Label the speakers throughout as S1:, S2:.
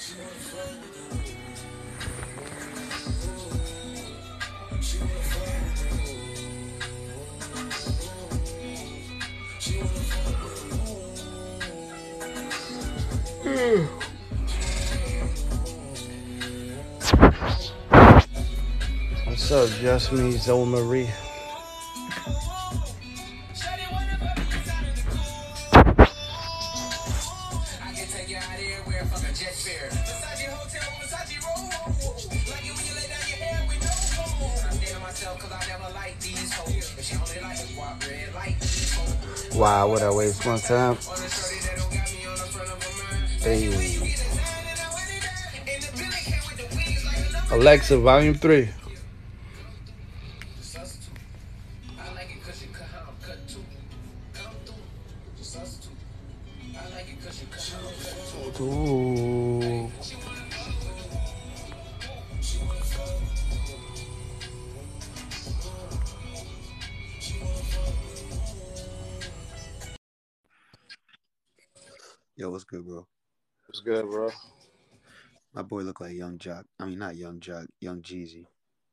S1: What's up, Just Me, Zoe Marie? Wow, would I waste my time? Hey. Alexa, volume 3. Ooh.
S2: Yo, what's good, bro?
S1: What's good, bro?
S2: My boy look like Young Jock. I mean, not Young Jock, Young Jeezy.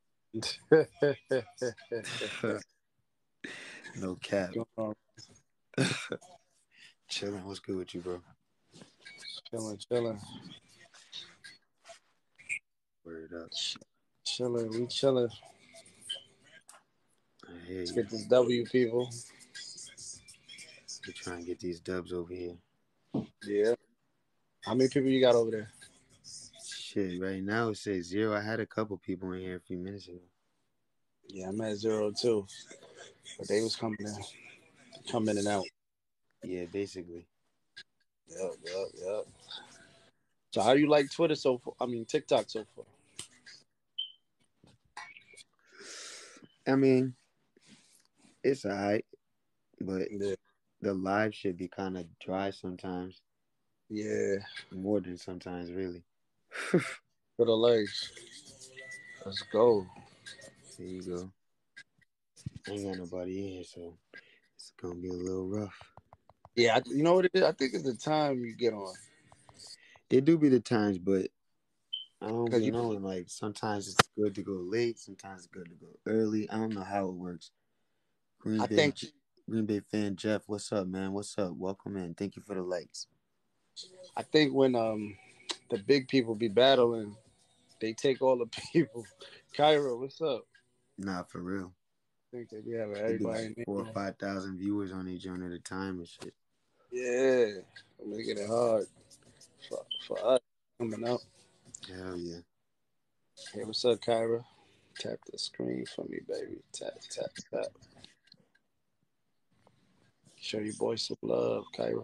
S2: No cap. Chilling. What's good with you, bro?
S1: Chilling.
S2: Word up.
S1: We chilling. Let's get this W, people.
S2: We trying to get these dubs over here.
S1: Yeah. How many people you got over there?
S2: Shit, right now it says 0. I had a couple people in here a few minutes ago.
S1: Yeah, I'm at 0 too. But they was coming in and out.
S2: Yeah, basically.
S1: Yep. So how do you like Twitter so far? I mean, TikTok so far?
S2: I mean, it's alright, but
S1: Yeah.
S2: the live should be kind of dry sometimes.
S1: Yeah.
S2: More than sometimes, really.
S1: For the legs. Let's go.
S2: There you go. I ain't got nobody in here, so it's gonna be a little rough.
S1: Yeah, you know what it is? I think it's the time you get on.
S2: It do be the times, but I don't be knowing. Like, sometimes it's good to go late, sometimes it's good to go early. I don't know how it works. Green Bay fan Jeff, what's up, man? What's up? Welcome in. Thank you for the likes.
S1: I think when the big people be battling, they take all the people. Kyra, what's up?
S2: Nah, for real.
S1: I think they be having
S2: It be
S1: everybody
S2: like
S1: in
S2: 4 or
S1: there.
S2: 5,000 viewers on each one at a time and shit.
S1: Yeah, making it hard for us coming out.
S2: Hell yeah.
S1: Hey, what's up, Kyra? Tap the screen for me, baby. Tap. Show your boy some love, Kyra.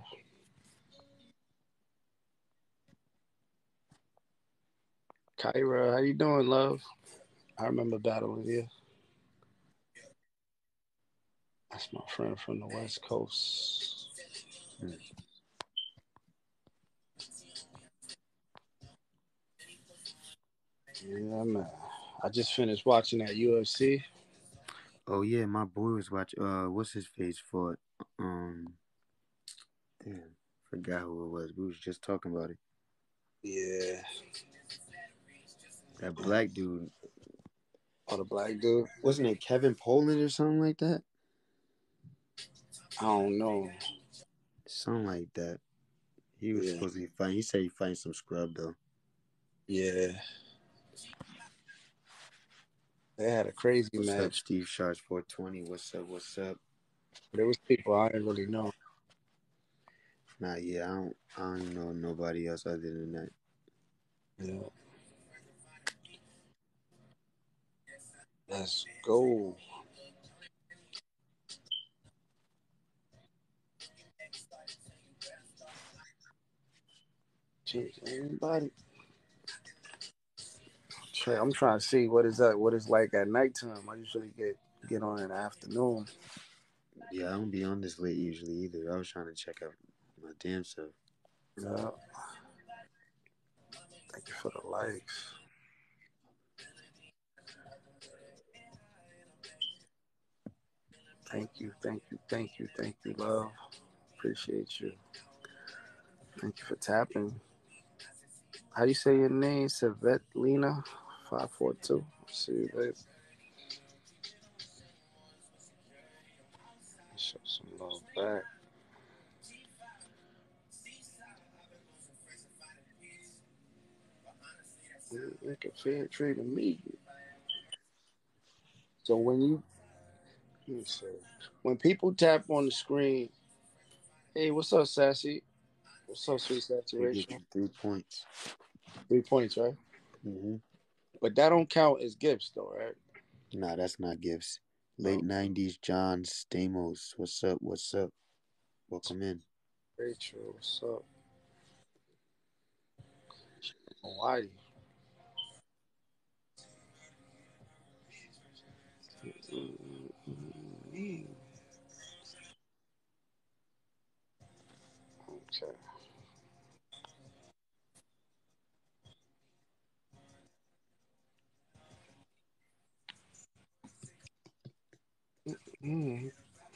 S1: Kyra, how you doing, love? I remember battling you. That's my friend from the West Coast. Yeah, man. I just finished watching that UFC.
S2: Oh yeah, my boy was watching. What's his face fought? Damn, forgot who it was. We was just talking about it.
S1: Yeah.
S2: That black dude.
S1: Oh, the black dude?
S2: Wasn't it Kevin Poland or something like that?
S1: I don't know.
S2: Something like that. He was supposed to be fighting. He said he fighting some scrub though.
S1: Yeah. They had a crazy
S2: What's
S1: match.
S2: up, Steve Sharks 420? What's up?
S1: There was people I didn't really know.
S2: Nah, yeah, I don't know nobody else other than that.
S1: Yeah. Let's go. Anybody? I'm trying to see what is like at nighttime. I usually get on in the afternoon.
S2: Yeah, I don't be on this late usually either. I was trying to check out my damn self.
S1: Yeah. Thank you for the likes. Thank you, love. Appreciate you. Thank you for tapping. How you say your name? Svetlina 542. See you later. Show some love back. Look at fair trading me. So when people tap on the screen, hey, what's up, Sassy? What's up, Sweet
S2: They get
S1: Saturation?
S2: you 3 points.
S1: 3 points, right?
S2: Mm-hmm.
S1: But that don't count as gifts, though, right?
S2: Nah, that's not gifts. Late 90s, John Stamos. What's up? What's up? Welcome in.
S1: Rachel, what's up? Hawaii. Okay. Mm.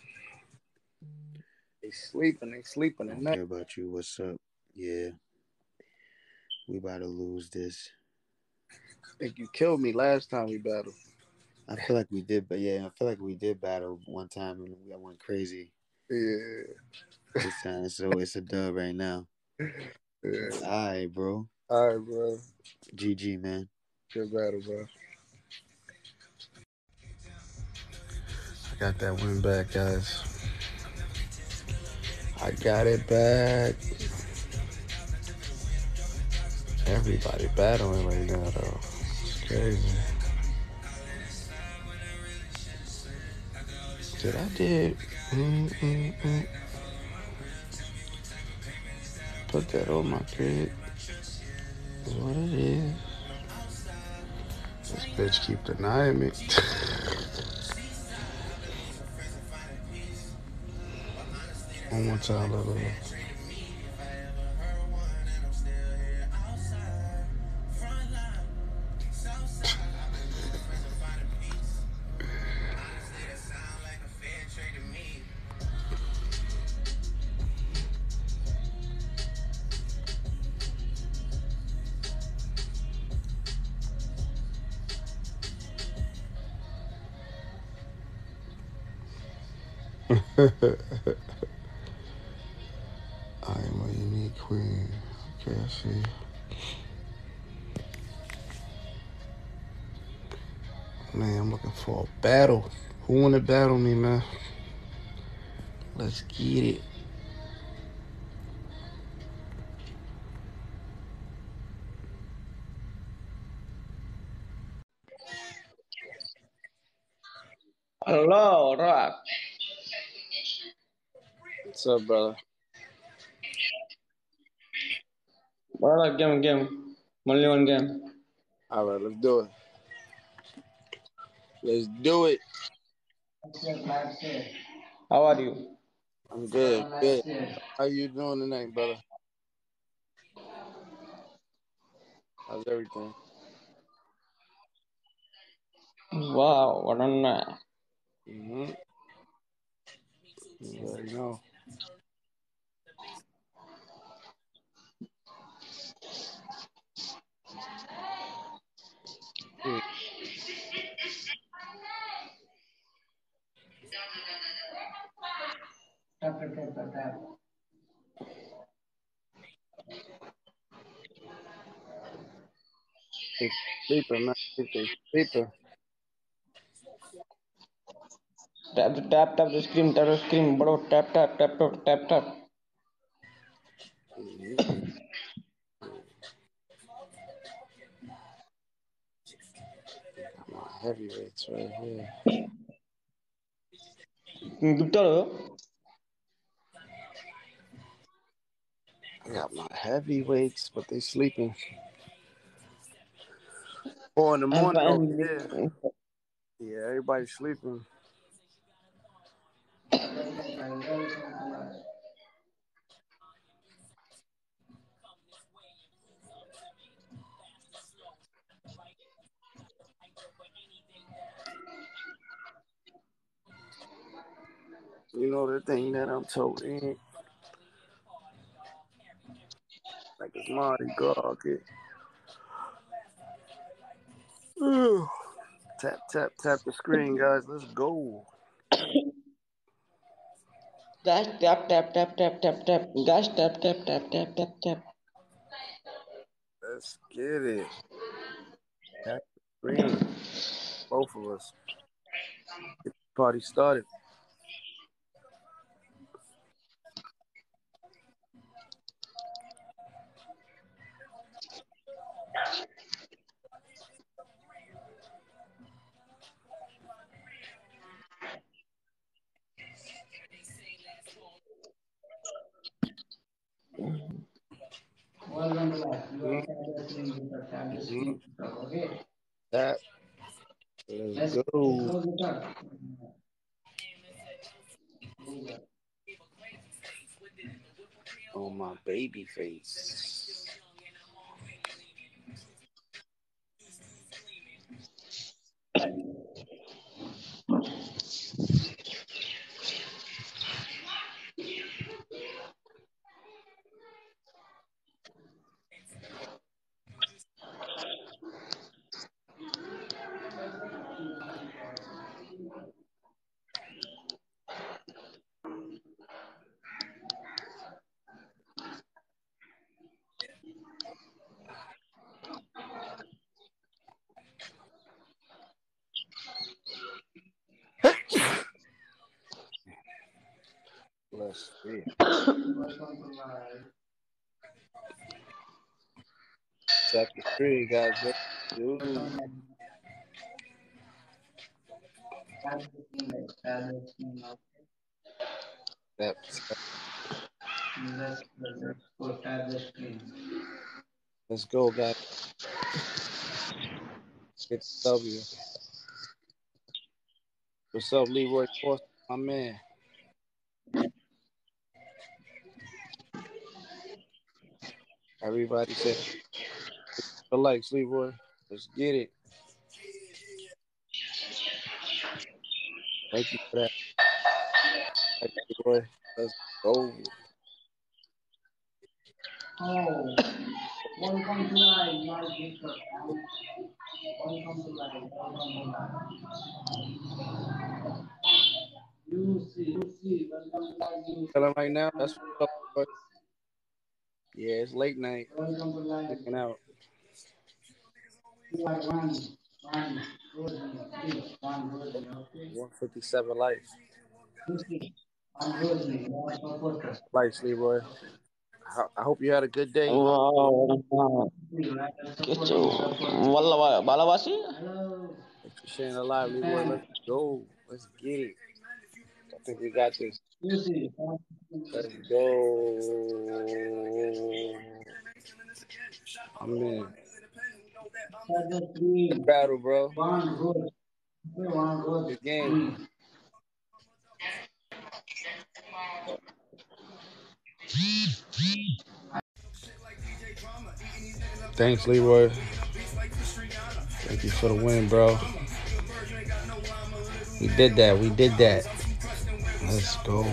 S1: They sleeping
S2: I
S1: at
S2: don't
S1: night.
S2: care about you. What's up? Yeah. We about to lose this.
S1: I think you killed me last time we battled.
S2: I feel like we did, but yeah, I feel like we did battle one time and we went crazy.
S1: Yeah.
S2: This time, so it's a dub right now.
S1: Yeah.
S2: All right, bro.
S1: All right, bro.
S2: GG, man.
S1: Good battle, bro. I got that win back, guys. I got it back. Everybody battling right now, though. It's crazy. Did I did? Put that on my kid. Is what it is. This bitch keep denying me. One more time, little. I am a unique queen. Okay, I see. Man, I'm looking for a battle. Who wanna battle me, man? Let's get it.
S3: Hello, Rock.
S1: What's up, brother?
S3: What game? Only one game.
S1: All right, let's do it. Let's do it.
S3: How are you?
S1: I'm good. Good. How you doing tonight, brother? How's everything?
S3: Wow, what on
S1: Mm-hmm. You already know. Yeah. They sleeping, man. I think they sleeping.
S3: tap the screen, bro. Tap.
S1: Mm-hmm. Got my heavyweights right here. I got my heavyweights, but they sleeping. 4 in the
S3: I'm
S1: morning over here.
S3: fine.
S1: Yeah, everybody's sleeping. You know the thing that I'm toting? Like it's Mardi Gras, okay? Tap, tap, tap the screen, guys. Let's go.
S3: Guys, tap, tap, tap, tap, tap, tap. Guys, tap, tap, tap, tap, tap, tap.
S1: Let's get it. Tap the screen. Both of us. Get the party started. Tap. Let's go. On my baby face. Let's see. Tap the screen, guys. Let's do. Tap. Let's go, guys. Get the W. What's up, Leroy Force, my man? Everybody said the likes, Leroy. Let's get it. Thank you for that. Thank you, Leroy. Let's go.
S4: Oh, welcome to live, my people. Welcome to live. You see, welcome to live.
S1: Telling right now, that's what's up. Yeah, it's late night.
S4: Welcome to live.
S1: Checking out.
S4: You are one, Rosie,
S1: 157 likes.
S4: Rosie,
S1: Likes, Leroy. I hope you had a good day.
S3: Wow. Balawasi?
S1: Thanks for sharing the live, Leroy. Let's go. Let's get it. I think we got this. Let's go. I'm in. Good battle, bro. Good game. Thanks, Leroy. Thank you for the win, bro. We did that. Let's go.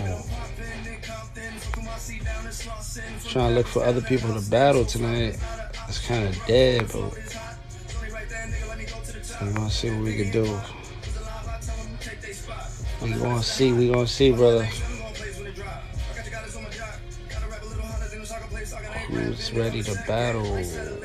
S1: Trying to look for other people to battle tonight. It's kind of dead, but we're gonna see what we can do. We gonna see, brother. Who's ready to battle?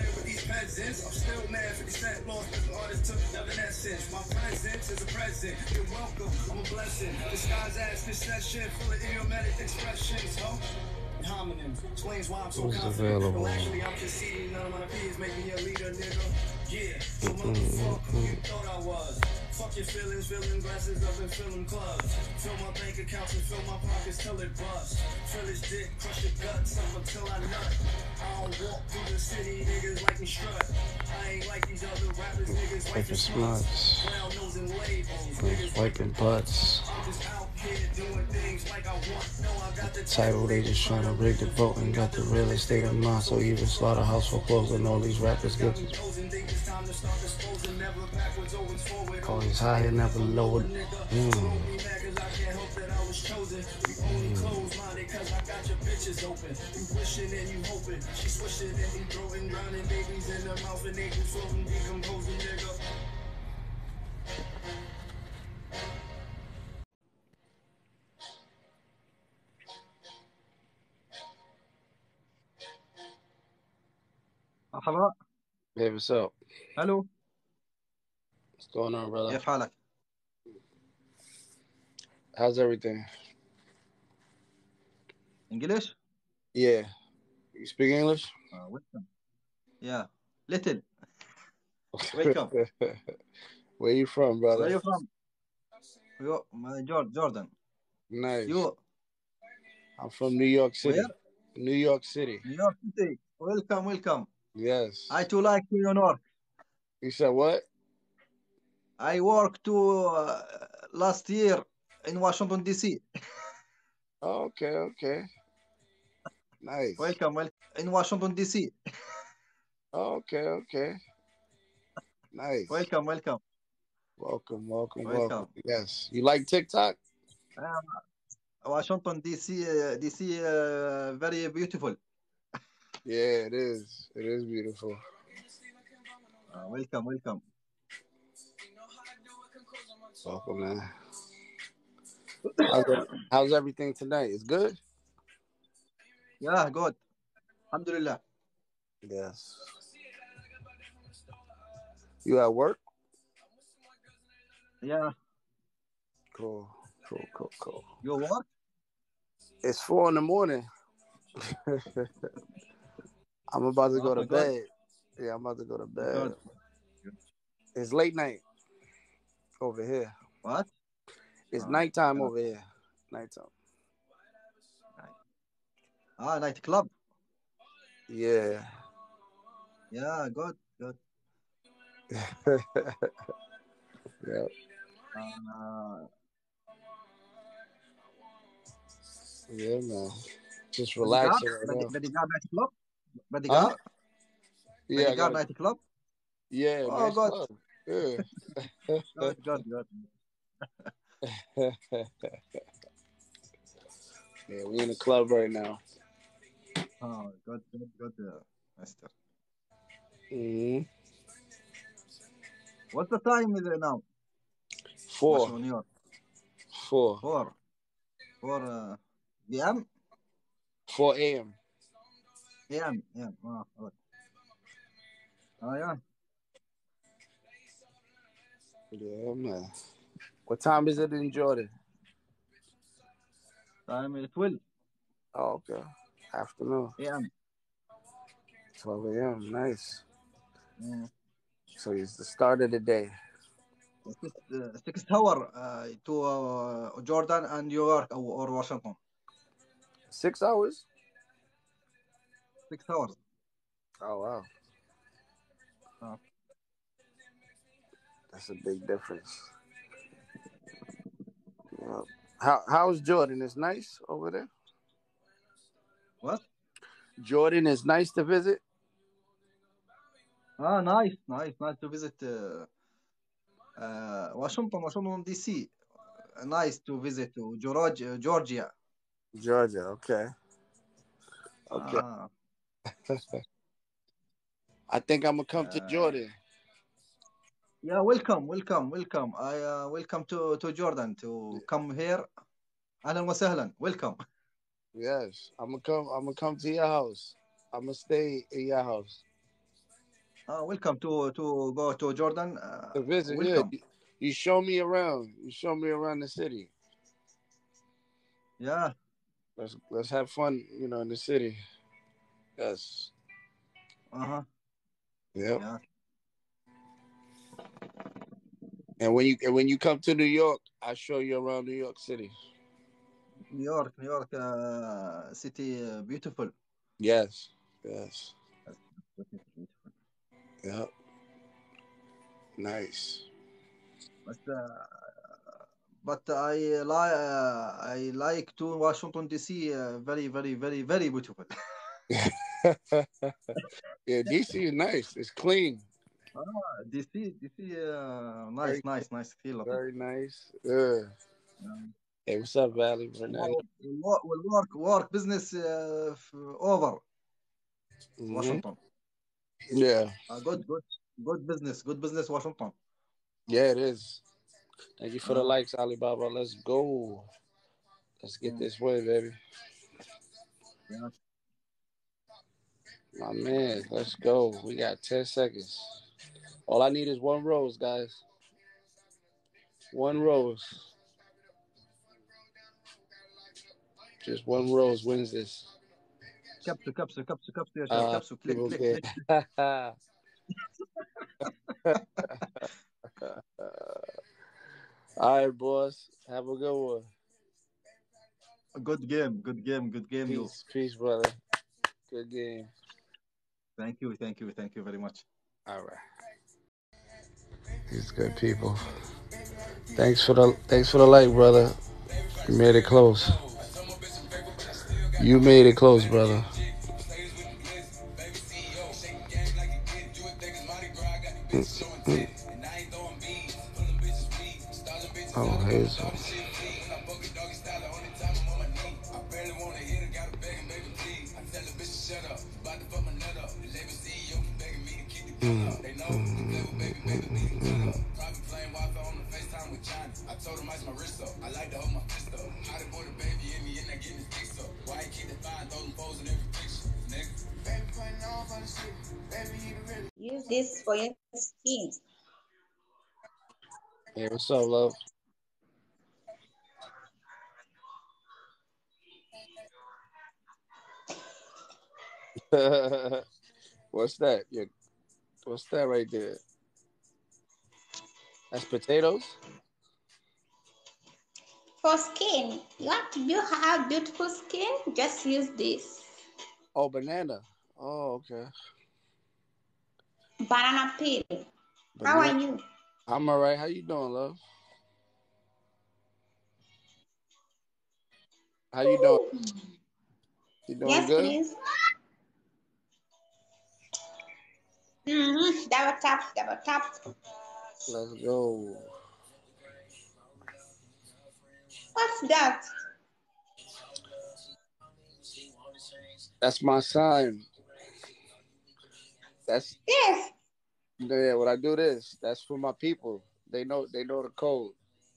S1: Who's available? Fuck your feelings, filling glasses up and filling clubs. Fill my bank accounts and fill my pockets till it busts. Fill his dick, crush your guts up until I nut. I don't walk through the city, niggas like me strut. I ain't like these other rappers, niggas like the smuts. Brown nose and labels, wiping butts. I'm just out here doing things like I want. No, I got the title, they just trying to rig the vote and got the real estate of mine. So even Slaughterhouse foreclosing all these rappers get it. Always high and never lower.
S5: مرحبا.
S6: Hey, what's up?
S5: الو.
S6: What's going on, brother?
S5: كيف حالك؟
S6: How's everything?
S5: انجلش؟
S6: Yeah. You speak English?
S5: ويلكم. Yeah. Little. Welcome.
S6: Where you from,
S5: Where
S6: brother?
S5: are you from? Jordan.
S6: Nice.
S5: You
S6: I'm from New York City.
S5: where?
S6: New York City.
S5: New York City. Welcome.
S6: Yes.
S5: I too like New York.
S6: You said what?
S5: I worked last year in Washington DC.
S6: Oh, okay. Nice.
S5: Welcome. In Washington DC.
S6: Oh, okay. Nice.
S5: Welcome.
S6: Welcome. Yes. You like TikTok?
S5: Washington DC very beautiful.
S6: Yeah, it is. It is beautiful.
S5: Welcome.
S6: Welcome, man. How's everything tonight? It's good?
S5: Yeah, good. Alhamdulillah.
S6: Yes. You at work?
S5: Yeah.
S6: Cool.
S5: You work?
S6: It's 4 a.m. I'm about to go to bed. Yeah, I'm about to go to bed.
S5: Good.
S6: It's late night over here.
S5: What?
S6: It's nighttime over here. Nighttime.
S5: Nightclub.
S6: Yeah.
S5: Yeah, good.
S6: Yeah. Yeah, man. Just relaxing right now.
S5: Bodyguard nightclub.
S6: Huh? Yeah,
S5: Bodyguard nightclub.
S6: Yeah,
S5: oh,
S6: nice
S5: good.
S6: club. Yeah.
S5: Good.
S6: Yeah, we in the club right now.
S5: Oh, good, Mister.
S6: Mm-hmm.
S5: What's the time is it now?
S6: 4.
S5: New York.
S6: 4.
S5: 4 p.m.
S6: 4 a.m.
S5: a.m. Yeah. Oh, good. Yeah.
S6: Yeah, man. What time is it in Jordan?
S5: Time is 12
S6: Oh, okay. Afternoon.
S5: a.m.
S6: 12 a.m. Nice.
S5: Mm.
S6: So it's the start of the day.
S5: 6 hour to Jordan and New York or Washington.
S6: 6 hours?
S5: 6 hours.
S6: Oh, wow. That's a big difference. Yeah. How's Jordan? Is nice over there?
S5: What?
S6: Jordan is nice to visit?
S5: Nice to visit Washington DC. Nice to visit Georgia.
S6: Okay. I think I'm gonna come to Jordan.
S5: Yeah, welcome. I welcome to Jordan to come here. Ahlan wa sahlan. Welcome.
S6: Yes, I'm gonna come to your house. I'm gonna stay in your house.
S5: Welcome to go to Jordan.
S6: To visit.
S5: Welcome.
S6: Yeah. You show me around. You show me around the city.
S5: Yeah.
S6: Let's have fun, in the city. Yes.
S5: Yep.
S6: Yeah. And when you come to New York, I show you around New York City.
S5: New York city, beautiful.
S6: Yes.
S5: Beautiful.
S6: Yep. Nice.
S5: But I like to Washington DC. Very, very, very, very beautiful.
S6: Yeah, DC is nice. It's clean.
S5: DC, nice. Feel
S6: very nice. Yeah. Hey, what's up, Valley?
S5: We'll work business over Washington.
S6: Yeah.
S5: Good business, Washington.
S6: Yeah, it is. Thank you for the likes, Alibaba. Let's go. Let's get this way, baby.
S5: Yeah.
S6: My man, let's go. We got 10 seconds. All I need is one rose, guys. One rose. Just one rose wins this.
S5: كبسوا يا شباب كبسوا كليك
S6: people
S5: كليك
S6: get.
S5: كليك.
S6: All right, boss. Have a good one.
S5: Good game. You.
S6: Peace, brother. Good game.
S5: Thank you very much.
S6: All right. These good people. Thanks for the like, brother. You made it close. You made it close, brother. Oh, Hazel. I told him ice my wrist up. I like to hold my fist up. How to put a baby in me and I get his dicks up. Why he keep the fire, throw them foes in every picture, nigga. Baby putting on for the shit. Baby, you really.
S7: Use this for your skin.
S6: Hey, what's up, love? What's that? What's that right there? That's potatoes?
S7: For skin, you want to have beautiful skin? Just use this.
S6: Oh, banana. Oh, okay.
S7: Banana peel. How are you?
S6: I'm all right. How you doing, love? How you doing? You doing
S7: yes,
S6: good?
S7: Yes, please. Double tap.
S6: Let's go.
S7: What's that?
S6: That's my sign. That's
S7: yes.
S6: Yeah, when I do this, that's for my people. They know the code.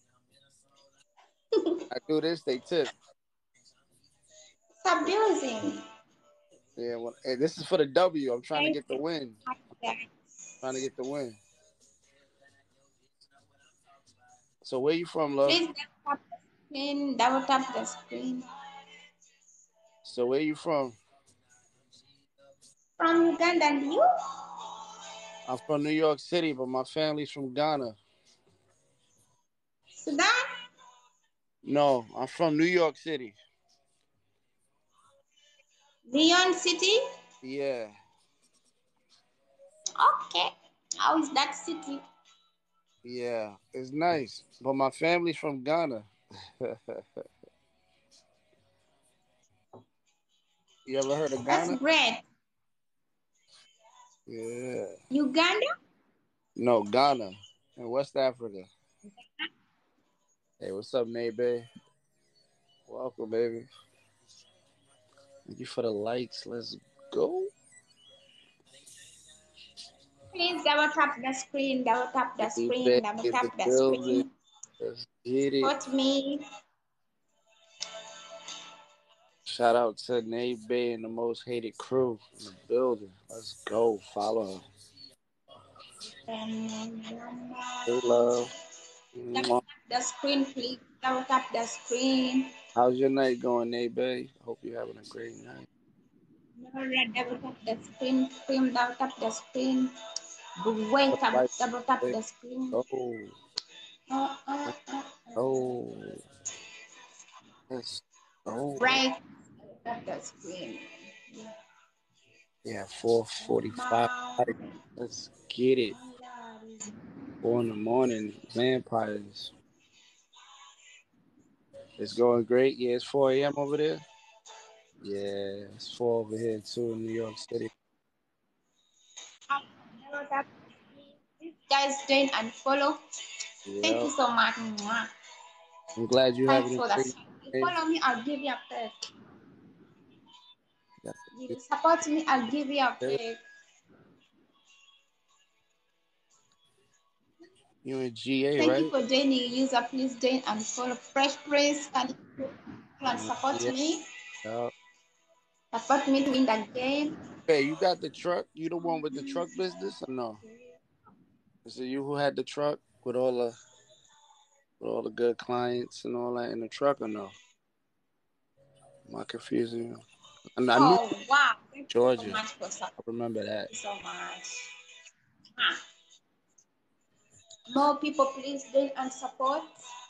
S6: I do this, they tip.
S7: It's abusing.
S6: Yeah, hey, this is for the W. I'm trying to get the win. Trying to get the win. So where you from, love?
S7: Please double tap the screen.
S6: So where you from?
S7: From Uganda, and you?
S6: I'm from New York City, but my family's from Ghana.
S7: Sudan?
S6: No, I'm from New York City.
S7: Leon City?
S6: Yeah.
S7: Okay. How is that city?
S6: Yeah, it's nice. But my family's from Ghana. You ever heard of Ghana?
S7: That's great.
S6: Yeah.
S7: Uganda?
S6: No, Ghana in West Africa. Hey, what's up, Nebe? Welcome, baby. Thank you for the likes. Let's go.
S7: Please double tap the screen. Double tap the screen. Double tap the screen.
S6: Let's get it.
S7: Support me.
S6: Shout out to Nebe and the most hated crew in the building. Let's go. Follow her. Hey, love.
S7: Double tap the screen, please. Double tap the screen.
S6: How's your night going, Nebe? Hope you're having a great night.
S7: Double tap the screen. Double tap the screen. Wait, double tap the screen.
S6: Oh. Yes. Oh.
S7: Right. Tap the screen.
S6: Yeah, 4:45. Let's get it. 4 in the morning. Vampires. It's going great. Yeah, it's 4 a.m. over there. Yeah, it's 4 over here too in New York City.
S7: Guys, join and follow. Yep. Thank you so much.
S6: I'm glad you have it.
S7: Follow me, I'll give you a pick. You support me, I'll give you a pick.
S6: You in GA,
S7: Thank
S6: right?
S7: you for joining, user. Please join and follow. Fresh Prince, can you support me?
S6: Yeah.
S7: Support me to win the game.
S6: Hey, you got the truck? You the one with the truck business or no? Is it you who had the truck with all the good clients and all that in the truck or no? Am I confusing you? And I knew
S7: Oh, wow. Thank you so
S6: Georgia.
S7: much for support.
S6: I remember that.
S7: Thank you so much. More people, please join and support.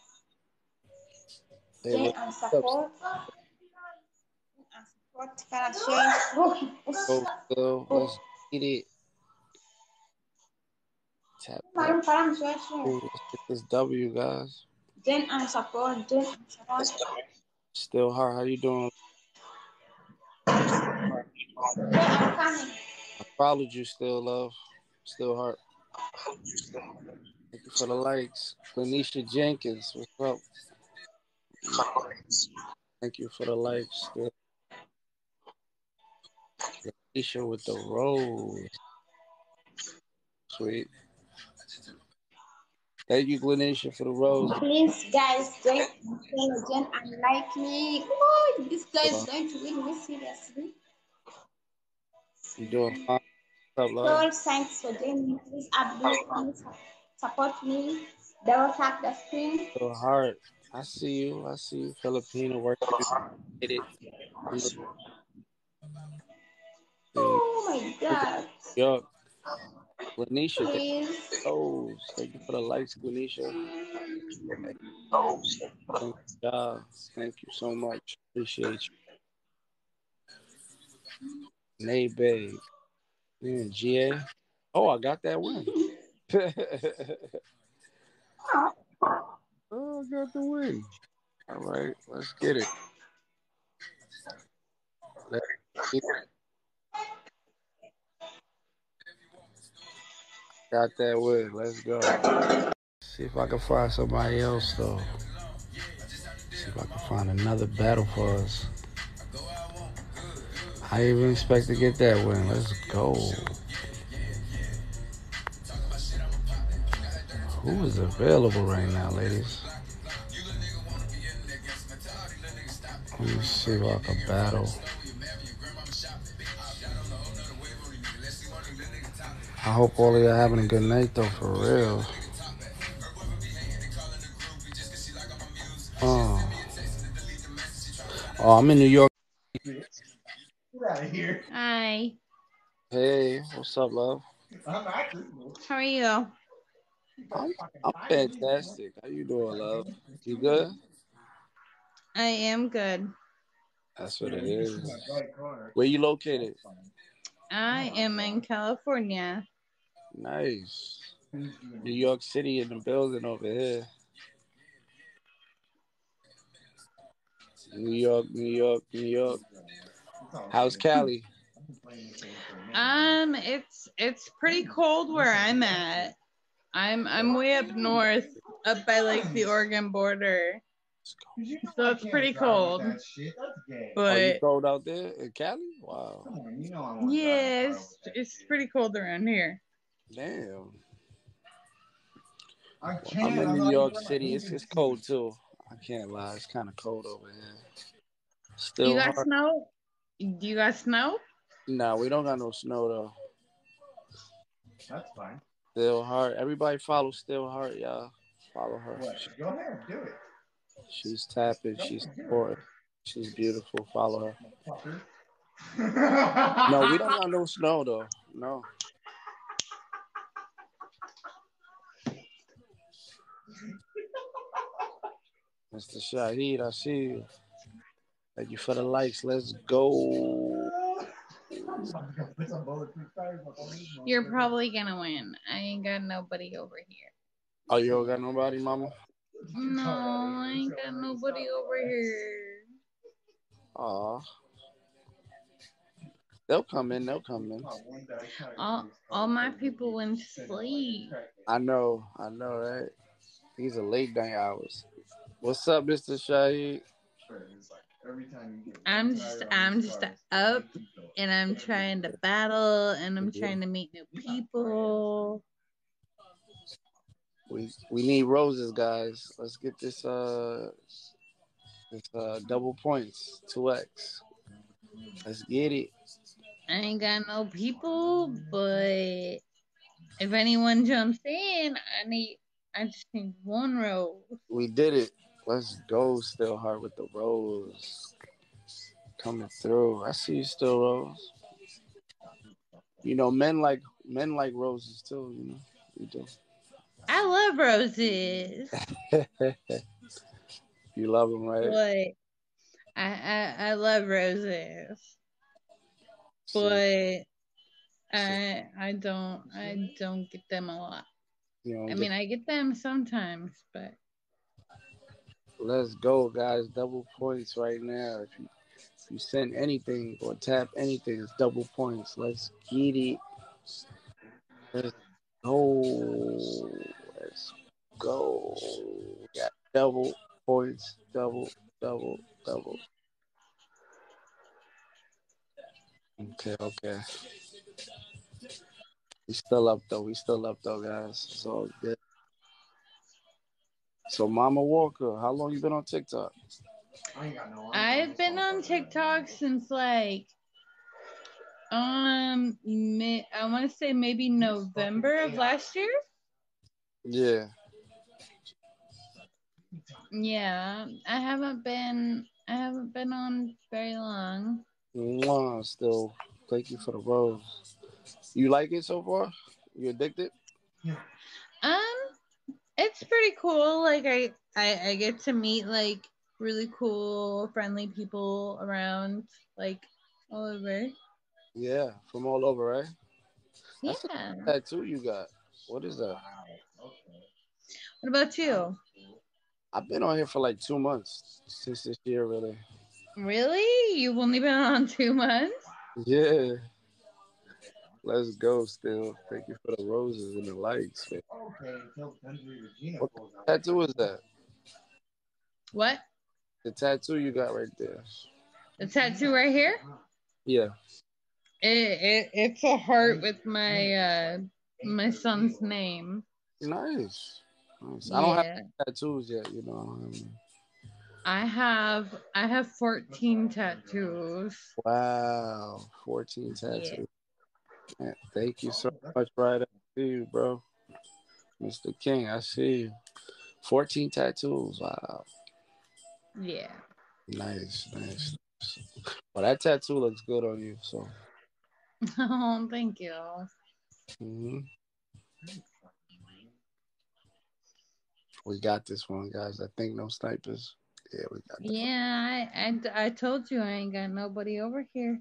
S6: Hey,
S7: Join
S6: what's
S7: and
S6: up?
S7: support. And support. Can I
S6: Go
S7: share?
S6: still. Let's get it. Tap that.
S7: Parang share.
S6: Ooh, let's get this W, guys.
S7: Join and support. Join and support.
S6: Still hard. How you doing?
S7: Okay, I'm coming.
S6: I followed you, still love. Still hard. Thank you for the likes. Lanisha Jenkins, what's up? Thank you for the likes. Still. Lanisha with the rose. Sweet. Thank you, Lanisha, for the rose.
S7: Please, guys, join and like me. Oh, this guy is going to win me seriously.
S6: You doing fine? What's up, love?
S7: So, thanks for joining me. Please update me, support me. Double tap the screen.
S6: Still hard. I see you. I see you, Filipino working. Get it.
S7: Oh my God.
S6: Yo, Lanisha, thank
S7: Please.
S6: you. Thank you for the likes, Lanisha. Thank you, thank you so much. Appreciate you. Nay, babe. Yeah, GA. Oh, I got that win. Oh, I got the win. All right, let's get it. Let's get it. Got that win. Let's go. See if I can find somebody else, though. See if I can find another battle for us. I didn't even expect to get that win. Let's go. Who is available right now, ladies? Let me see if I can battle. I hope all of y'all having a good night, though, for real. Oh, I'm in New York.
S5: Get out of here.
S7: Hi.
S6: Hey, what's up, love?
S5: I'm actually.
S7: How are you?
S6: I'm fantastic. How you doing, love? You good?
S7: I am good.
S6: That's what it is. Where you located?
S7: I am in California.
S6: Nice. New York City in the building over here. New York, New York, New York. How's Cali?
S7: It's pretty cold where I'm at. I'm way up north, up by like the Oregon border. So it's pretty cold.
S6: Oh, you
S7: But
S6: cold out there in Cali? Wow.
S7: yeah, it's pretty cold around here.
S6: Damn. Well, I'm in New York City. It's cold too. I can't lie. It's kind of cold over here. Still
S7: You got
S6: hard.
S7: snow? Do you got snow?
S6: Nah, we don't got no snow though.
S5: That's fine.
S6: Still hard. Everybody follow Still Hard, y'all. Follow her.
S5: Go ahead, do it.
S6: She's tapping. She's supporting. She's beautiful. Follow her. No, we don't got no snow though. No. Mr. Shahid, I see you. Thank you for the likes. Let's go.
S7: You're probably gonna win. I ain't got nobody over here.
S6: Oh, you don't got nobody, mama?
S7: No, I ain't got nobody over here.
S6: Aw. They'll come in. They'll come in.
S7: All my people went to sleep.
S6: I know, right? These are late night hours. What's up, Mr. Shahid?
S7: I'm just up and I'm trying to battle and I'm trying to meet new people.
S6: We need roses, guys. Let's get this double points, 2x. Let's get it.
S7: I ain't got no people, but if anyone jumps in, I just need one rose.
S6: We did it. Let's go, Still Heart with the rose coming through. I see you still, Rose. You know, men like roses too. You know, we do.
S7: I love roses.
S6: You love them, right?
S7: But I love roses. But I don't get them a lot. I mean, I get them sometimes, but
S6: let's go, guys. Double points right now. If you send anything or tap anything, it's double points. Let's get it. Let's go. Let's go. We got double points. Double. Okay. We still up though, guys. It's all good. So Mama Walker, how long you been on TikTok?
S7: I've been on TikTok since like I want to say maybe November of last year.
S6: Yeah.
S7: Yeah, I haven't been on very long.
S6: Still, thank you for the rose. You like it so far? You addicted?
S7: It's pretty cool. Like I get to meet like really cool, friendly people around like all over.
S6: Yeah, from all over, right?
S7: Yeah.
S6: That's a tattoo you got. What is that?
S7: What about you?
S6: I've been on here for like 2 months since this year, really.
S7: Really? You've only been on 2 months?
S6: Yeah. Let's go, Still. Thank you for the roses and the likes, man. What tattoo is that?
S7: What?
S6: The tattoo you got right there.
S7: The tattoo right here?
S6: Yeah.
S7: It's a heart with my my son's name.
S6: Nice.
S7: Yeah.
S6: I don't have tattoos yet, you know.
S7: I have 14 tattoos.
S6: Wow, 14 tattoos. Yeah. Man, thank you so much, Brian. I see you, bro. Mr. King, I see you. 14 tattoos. Wow.
S7: Yeah.
S6: Nice. Well, that tattoo looks good on you, so.
S7: Oh, thank you.
S6: Mm-hmm. We got this one, guys. I think no snipers. Yeah, we got that.
S7: Yeah, I told you I ain't got nobody over here.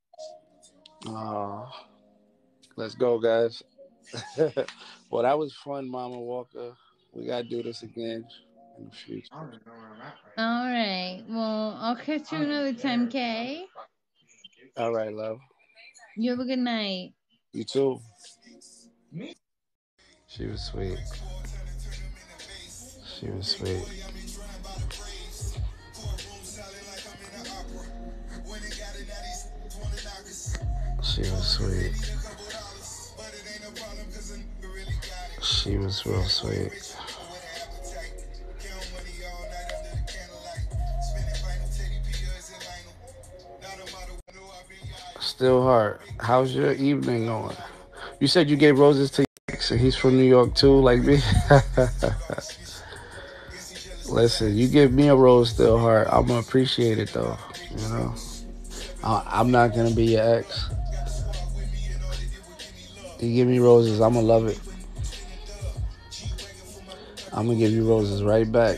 S6: Oh, let's go, guys. Well, that was fun, Mama Walker. We gotta do this again in the future.
S7: All right. Well, I'll catch you another time, Kay.
S6: All right, love.
S7: You have a good night.
S6: You too. She was sweet. She was sweet. She was real sweet. Still Heart, how's your evening going? You said you gave roses to your ex, and he's from New York too, like me. Listen, you give me a rose, Still Heart, I'm gonna appreciate it though. You know, I'm not gonna be your ex. You give me roses, I'm gonna love it. I'm gonna give you roses right back.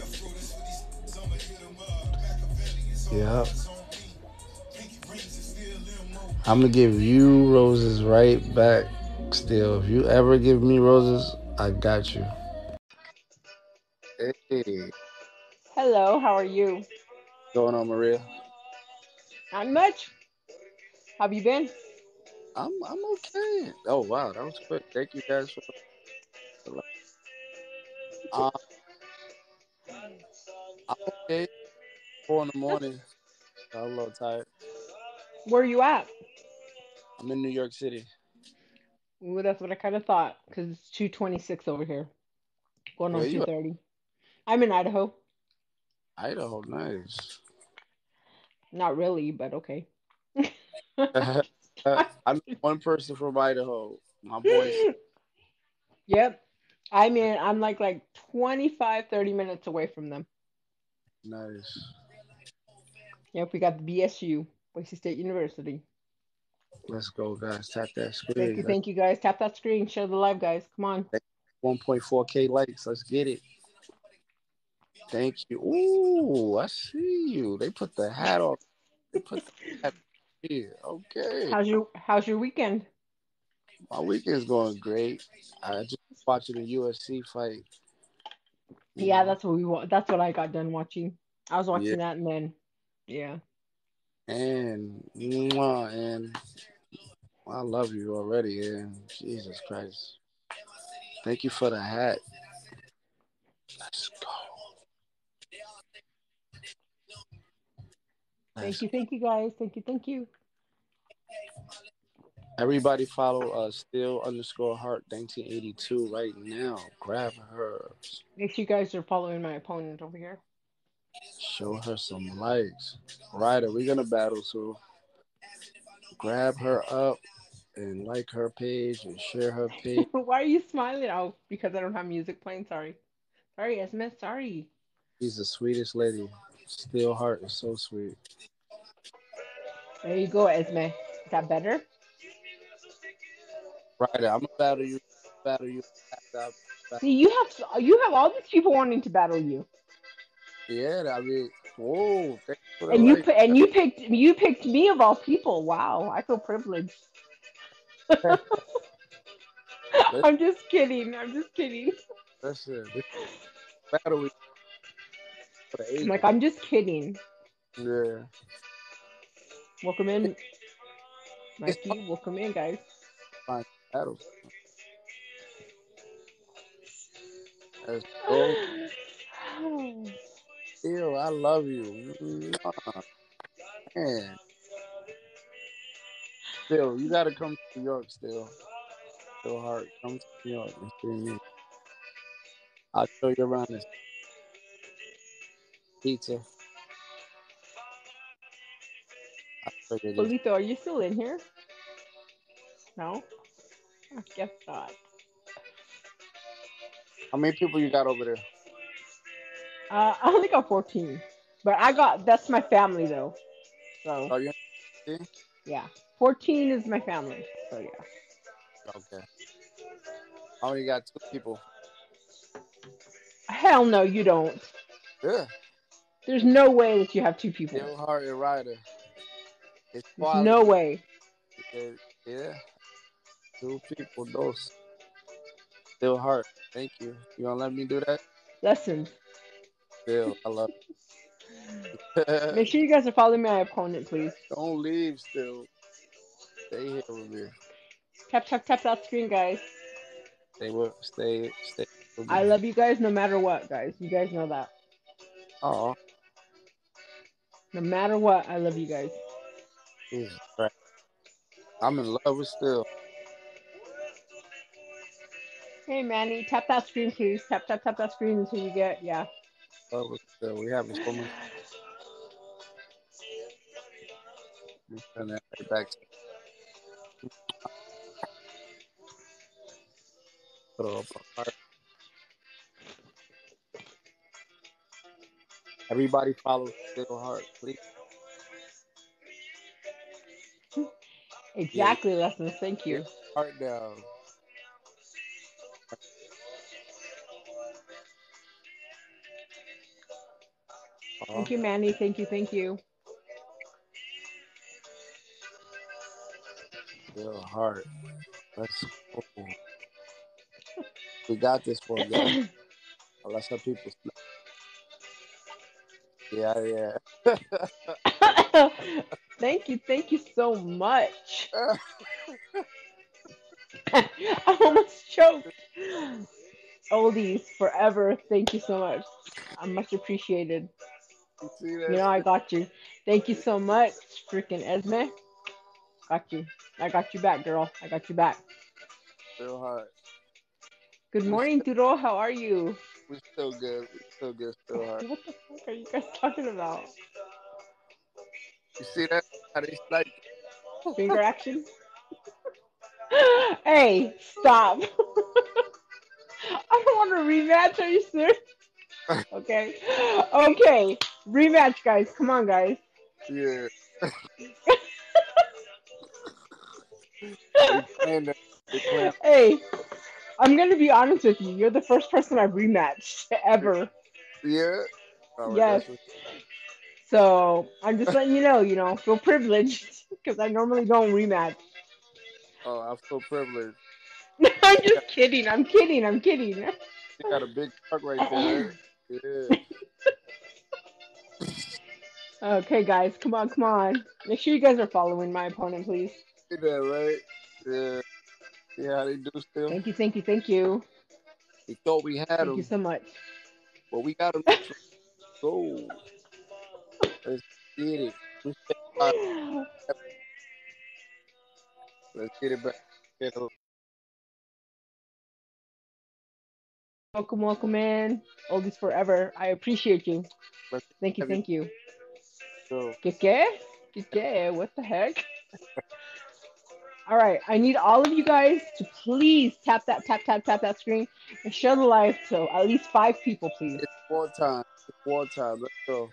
S6: Yep. I'm gonna give you roses right back. Still, if you ever give me roses, I got you. Hey.
S8: Hello, how are you?
S6: What's going on, Maria?
S8: Not much. How have you been?
S6: I'm okay. Oh wow, that was quick. Thank you guys for. I'm okay. 4 in the morning. I'm a little tired.
S8: Where are you at?
S6: I'm in New York City.
S8: Well, that's what I kind of thought, because it's 2:26 over here, going on 2:30. I'm in Idaho.
S6: Idaho, nice.
S8: Not really, but okay.
S6: I know one person from Idaho. My boy.
S8: Yep. I mean, I'm like 25, 30 minutes away from them.
S6: Nice.
S8: Yep, we got the BSU, Boise State University.
S6: Let's go, guys. Tap that
S8: Thank
S6: screen.
S8: you, thank you, guys. Tap that screen. Share the live, guys. Come on.
S6: 1.4K likes. Let's get it. Thank you. Ooh, I see you. They put the hat on. They put the hat here. Okay.
S8: How's your weekend?
S6: My weekend's going great. I just watching the UFC fight.
S8: Yeah, that's what I got done watching. I was watching that and then yeah.
S6: And I love you already, and Jesus Christ. Thank you for the hat. Let's go.
S8: Thank you, guys. Thank you.
S6: Everybody follow Still_Heart 1982 right now. Grab her.
S8: Make sure you guys are following my opponent over here.
S6: Show her some likes. Ryder, we're gonna battle, so grab her up and like her page and share her page.
S8: Why are you smiling? Oh, because I don't have music playing. Sorry, Esme. Sorry.
S6: She's the sweetest lady. Still_Heart is so sweet.
S8: There you go, Esme. Is that better?
S6: Ryder, I'm gonna battle you.
S8: See, you have all these people wanting to battle you.
S6: Yeah, I mean, whoa!
S8: And you picked me of all people. Wow, I feel privileged. I'm just kidding.
S6: Listen, battle we.
S8: I'm like, I'm just kidding.
S6: Yeah.
S8: Welcome in, Mikey. Welcome in, guys.
S6: Fine battles. Let's go. Still, I love you. Man. Still, you gotta come to New York. Still_Heart. Come to New York and see me. I'll show you around this pizza.
S8: Polito, are you still in here? No? I guess not.
S6: How many people you got over there?
S8: I only got 14. But that's my family though. So
S6: Oh, you
S8: yeah. 14 is my family. So yeah.
S6: Okay. I only got 2 people.
S8: Hell no, you don't.
S6: Yeah.
S8: There's no way that you have 2 people.
S6: Still_Heart and Ryder. It's
S8: There's no way.
S6: Yeah. 2 people, those. Still_Heart. Thank you. You gonna let me do that?
S8: Listen.
S6: Still, I love
S8: it. Make sure you guys are following my opponent, please.
S6: Don't leave, Still. Stay here with me.
S8: Tap that screen, guys.
S6: Stay with me.
S8: I love you guys no matter what, guys. You guys know that.
S6: Oh.
S8: No matter what, I love you guys.
S6: Jesus Christ. I'm in love with Still.
S8: Hey, Manny, tap that screen, please. Tap that screen until you get, yeah.
S6: Love with Still. We having so much. Send that right back to throw up a heart. Everybody follow Still_Heart, please.
S8: Exactly, Lessons. Thank you.
S6: Heart down.
S8: Thank you, Manny. Thank you.
S6: Still_Heart. Let's go. We got this one, guys. Unless some people snap. Yeah.
S8: Thank you so much. I almost choked. Oldies forever. Thank you so much. I'm much appreciated. You know, I got you. Thank you so much, freaking Esme. Got you. I got you back, girl. I got you back.
S6: Still_Heart.
S8: Good morning, Duro. How are you?
S6: We're still good. Still_Heart.
S8: What the fuck are you guys talking about?
S6: You see that? How they snipe?
S8: Finger action? Hey, stop. I don't want to rematch. Are you serious? Okay. Okay. Rematch, guys. Come on, guys.
S6: Yeah. They playing that. They playing.
S8: Hey, I'm gonna be honest with you. You're the first person I've rematched ever.
S6: Yeah. All right.
S8: Yes.
S6: That's what.
S8: So I'm just letting you know, feel privileged because I normally don't rematch.
S6: Oh, I feel privileged.
S8: I'm just kidding. I'm kidding. I'm kidding.
S6: You got a big truck right there. Yeah.
S8: Okay, guys, come on, come on. Make sure you guys are following my opponent, please.
S6: See that, right? Yeah. See how they do still?
S8: Thank you, thank you, thank you.
S6: We thought we had
S8: Thank you
S6: him,
S8: so much.
S6: but we got him neutral. Go. Let's get it. Let's get it back.
S8: Welcome, welcome in. Oldies forever. I appreciate you.
S6: Let's
S8: Thank you,
S6: have you
S8: thank you.
S6: go.
S8: ¿Qué? ¿Qué? What the heck? All right, I need all of you guys to please tap that screen and share the live to at least 5 people, please.
S6: It's war time. It's war time. Let's go.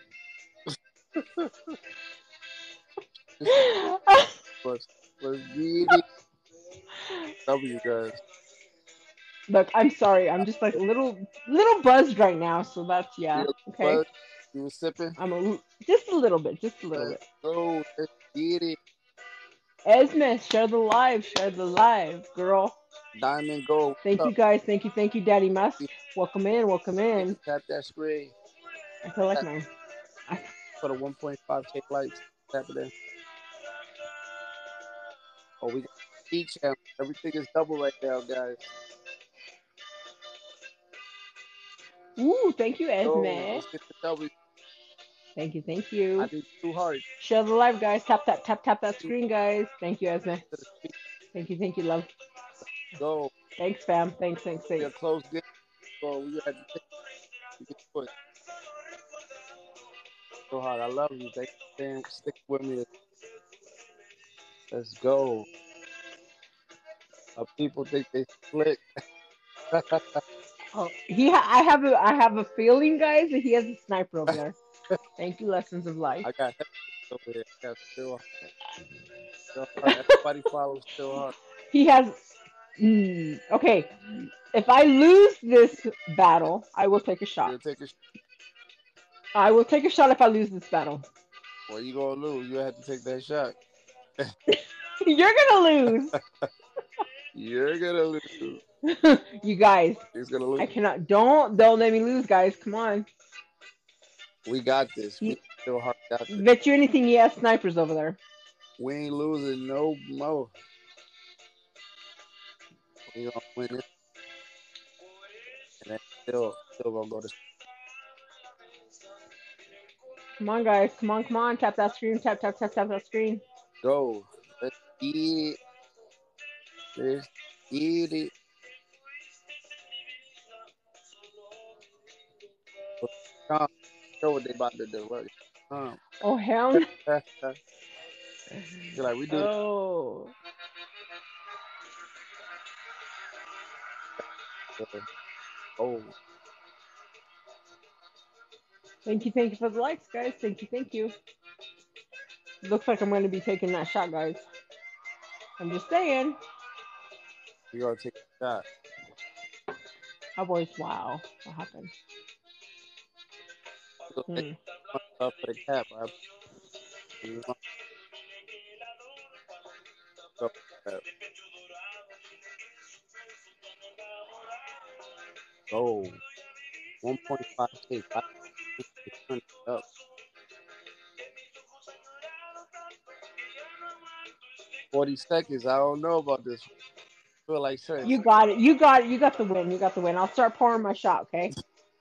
S6: Let's get it. W, guys.
S8: Look, I'm sorry. I'm just like a little buzzed right now, so that's yeah. Okay.
S6: Buzz, you were sipping?
S8: Just a little bit, just a little
S6: Let's
S8: bit.
S6: go. Let's get it.
S8: Esme, share the live, girl.
S6: Diamond gold.
S8: Thank you guys, thank you, Daddy Musk. Welcome in.
S6: Tap that screen.
S8: I feel like my
S6: For the 1.5K likes. Tap it in. Oh, we got each channel. Everything is double right now, guys.
S8: Ooh, thank you, Esme.
S6: Let's get the W.
S8: Thank you.
S6: I need 2 hearts.
S8: Share the live, guys. Tap that screen, guys. Thank you, Esme. Thank you, love.
S6: Go.
S8: Thanks, fam. Thanks.
S6: You're close game. So we had to take it. So hard. I love you. Thank you. Stick with me. Let's go. People think they slick.
S8: Oh, I have a feeling, guys, that he has a sniper over there. Thank you, Lessons of Life.
S6: I got over here. I got still hard. Everybody follows still hard.
S8: He has. Okay, if I lose this battle, I will take a shot. I will take a shot if I lose this battle.
S6: Well, you gonna lose. You have to take that shot.
S8: You're gonna lose.
S6: You're gonna lose.
S8: You guys.
S6: He's gonna lose.
S8: I cannot. Don't let me lose, guys. Come on.
S6: We got this. We still hard. Got this.
S8: Bet you anything he has snipers over there.
S6: We ain't losing no more. We gonna win it. And then still gonna go to.
S8: Come on, guys. Come on. Tap that screen. Tap that screen.
S6: Go. Let's get it. Let's get it. Know what they about to do. Right?
S8: Oh, hell no.
S6: You're like, we do.
S8: Oh.
S6: Oh.
S8: Thank you for the likes, guys. Thank you. Looks like I'm going to be taking that shot, guys. I'm just saying.
S6: You're going to take a shot.
S8: Cowboys, wow. What happened?
S6: Up for the cap. Oh, 1.5K. Up. $40 seconds. I don't know about this. I feel like saying.
S8: You got it. You got the win. I'll start pouring my shot, okay?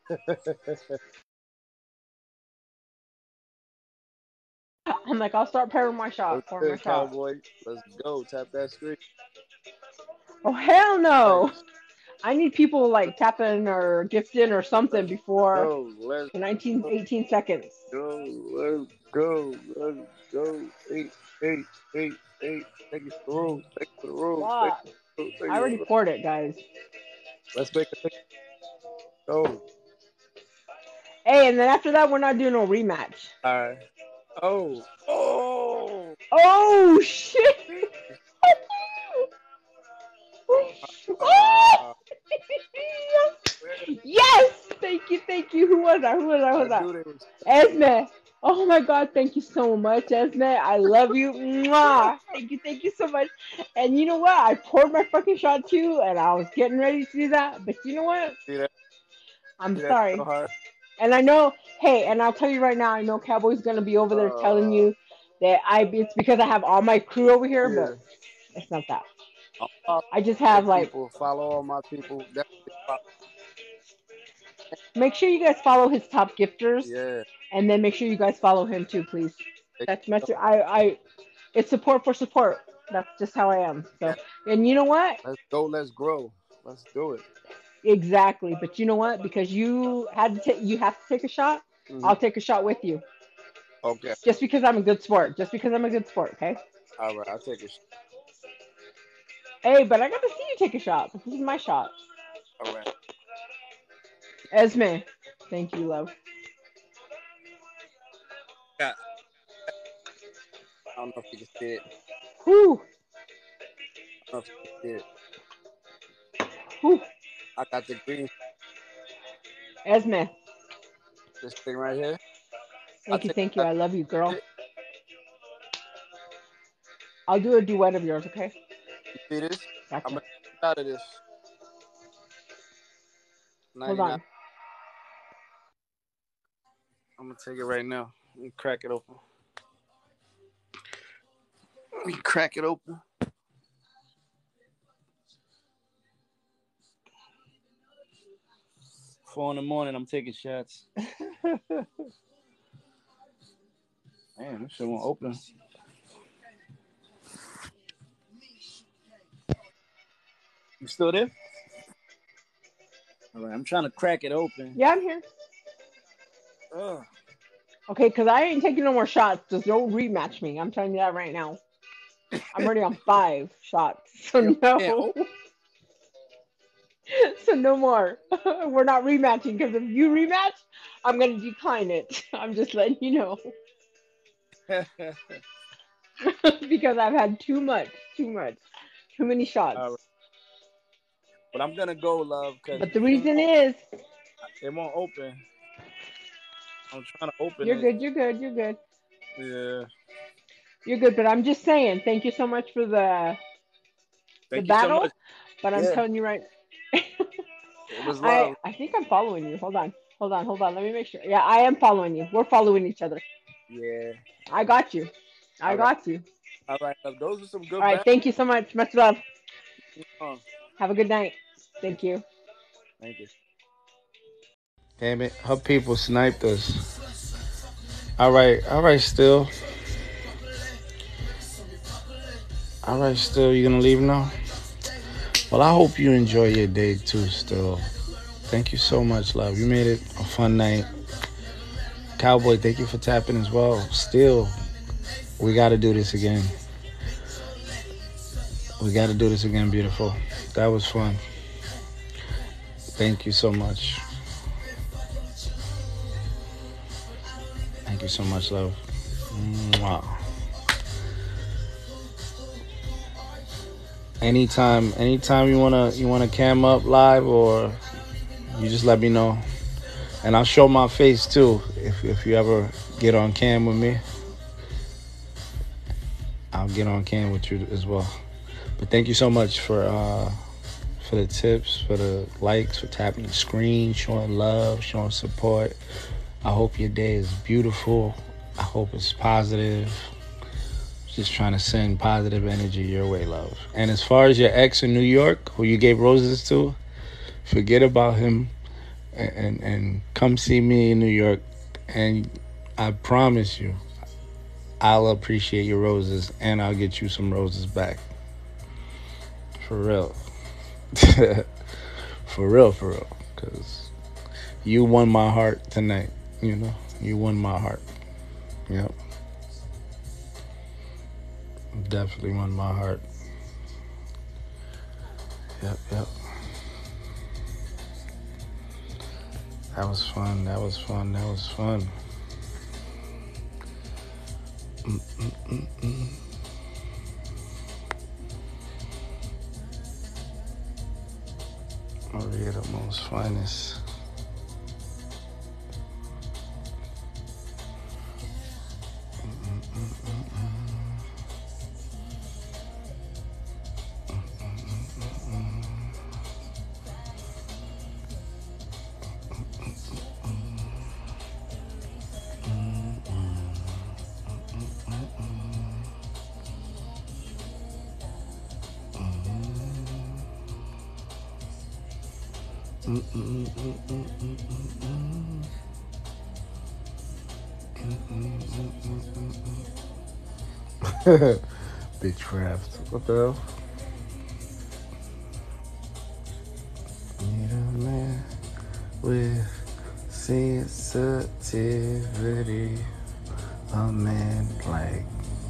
S8: I'm like, I'll start pouring my shot.
S6: Cowboy. Let's go. Tap that screen.
S8: Oh, hell no. Nice. I need people like tapping or gifting or something before 18 seconds.
S6: Let's Go. Let's go. Eight. Take it to the room. Take it to the room. Take
S8: Fuck.
S6: it to the
S8: I already
S6: room.
S8: poured it, guys.
S6: Let's make it. Go.
S8: Hey, and then after that, we're not doing no rematch.
S6: All right. Oh. Oh.
S8: Oh, shit.
S6: Uh,
S8: Yes! Thank you. Who was that?
S6: I do this.
S8: Esme. Oh my God, thank you so much, Esme. I love you. Mwah. Thank you so much. And you know what? I poured my fucking shot too, and I was getting ready to do that. But you know what?
S6: See that?
S8: I'm
S6: See that
S8: sorry.
S6: so hard?
S8: And I know, hey, and I'll tell you right now, I know Cowboy's gonna be over there telling you that it's because I have all my crew over here,
S6: Yeah.
S8: but it's not that.
S6: Follow
S8: I just have
S6: my
S8: like,
S6: people. Follow all my people.
S8: make sure you guys follow his top gifters,
S6: Yeah.
S8: and then make sure you guys follow him too, please. That's my, it's support for support. That's just how I am. So, and you know what?
S6: Let's go. Let's grow. Let's do it.
S8: Exactly. But you know what? Because you have to take a shot.
S6: Mhm.
S8: I'll take a shot with you.
S6: Okay.
S8: Just because I'm a good sport. Okay?
S6: All right. I'll take it.
S8: Hey, but I got to see you take a shot. This is my shot.
S6: All right.
S8: Esme, thank you, love.
S6: Yeah. I don't know if you can see it.
S8: Whew.
S6: I don't know if you can see it.
S8: Whew.
S6: I got the green.
S8: Esme.
S6: This thing right here.
S8: Thank you. I love you, girl. I'll do a duet of yours, okay?
S6: You see this?
S8: Gotcha.
S6: I'm going to get out of this. 99.
S8: Hold on.
S6: I'm going to take it right now. Let me crack it open. Let me crack it open. $4 a.m, I'm taking shots. Man, this shit won't open. You still there? All right, I'm trying to crack it open.
S8: Yeah, I'm here.
S6: Ugh.
S8: Okay, because I ain't taking no more shots. Just don't rematch me. I'm telling you that right now. I'm already on 5 shots. So no. So no more. We're not rematching because if you rematch, I'm going to decline it. I'm just letting you know. Because I've had too many shots.
S6: Right. But I'm going to go, love.
S8: But the reason is...
S6: It won't open. I'm trying to open
S8: You're
S6: it.
S8: You're good.
S6: Yeah.
S8: You're good, but I'm just saying, thank you so much for the battle. So much. But I'm telling you right...
S6: It was love.
S8: I think I'm following you. Hold on. Let me make sure. Yeah, I am following you. We're following each other.
S6: Yeah.
S8: I got you. I got you.
S6: All right. Those are some good
S8: All right. Thank you so much. Much love. Have a good night. Thank you.
S6: Thank you. Damn it. Her people sniped us. All right, still. All right, still. You gonna leave now? Well, I hope you enjoy your day too, still. Thank you so much, love. You made it a fun night. Cowboy, thank you for tapping as well. Still, we got to do this again. Beautiful. That was fun. Thank you so much. Thank you so much, love. Mwah. Anytime you wanna cam up live, or you just let me know, and I'll show my face too if you ever get on cam with me. I'll get on cam with you as well. But thank you so much for the tips, for the likes, for tapping the screen, showing love, showing support. I hope your day is beautiful. I hope it's positive. Just trying to send positive energy your way, love. And as far as your ex in New York, who you gave roses to, forget about him and come see me in New York. And I promise you, I'll appreciate your roses and I'll get you some roses back. For real. For real. Because you won my heart tonight. You know, you won my heart. Yep. Definitely won my heart. Yep. That was fun. Maria, the most finest. Bitchcraft. What the hell? Need a man with sensitivity. A man like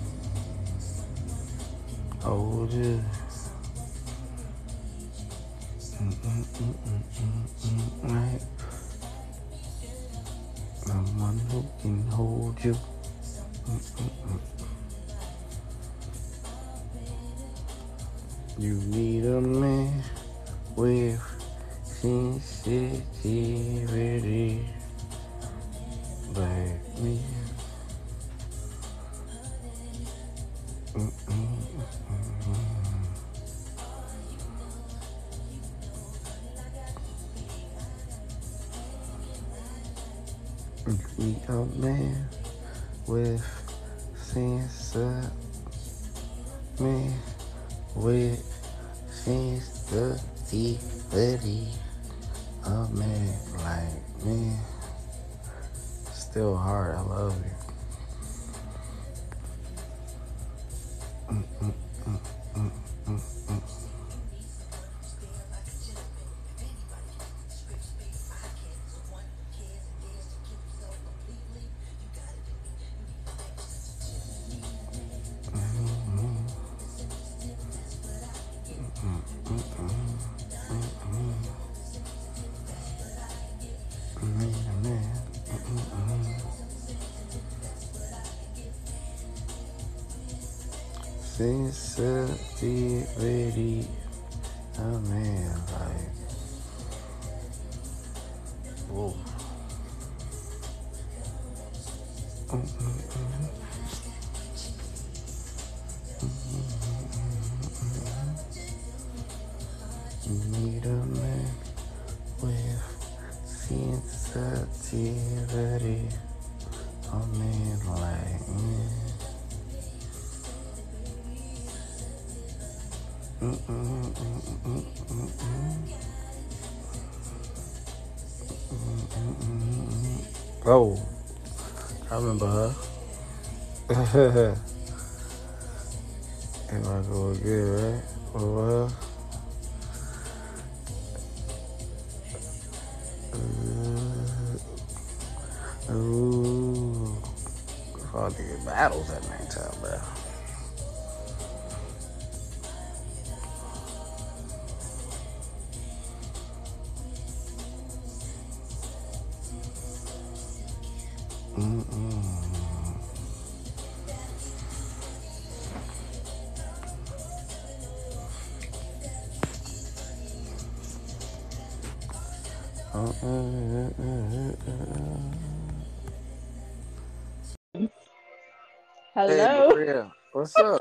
S6: hold you. Right. Someone who can hold you. You need a man with sensitivity like me. You need a man with sensitivity. With sensitivity, a man like me. Still hard, I love you. Sensitivity, a man like, whoa. You need a man with sensitivity, a man like me. Oh, I remember her. It might go good, right? Oh, well. Ooh. Fuck, they get battles at nighttime, bro. Hey,
S8: Hello.
S6: Maria, what's up?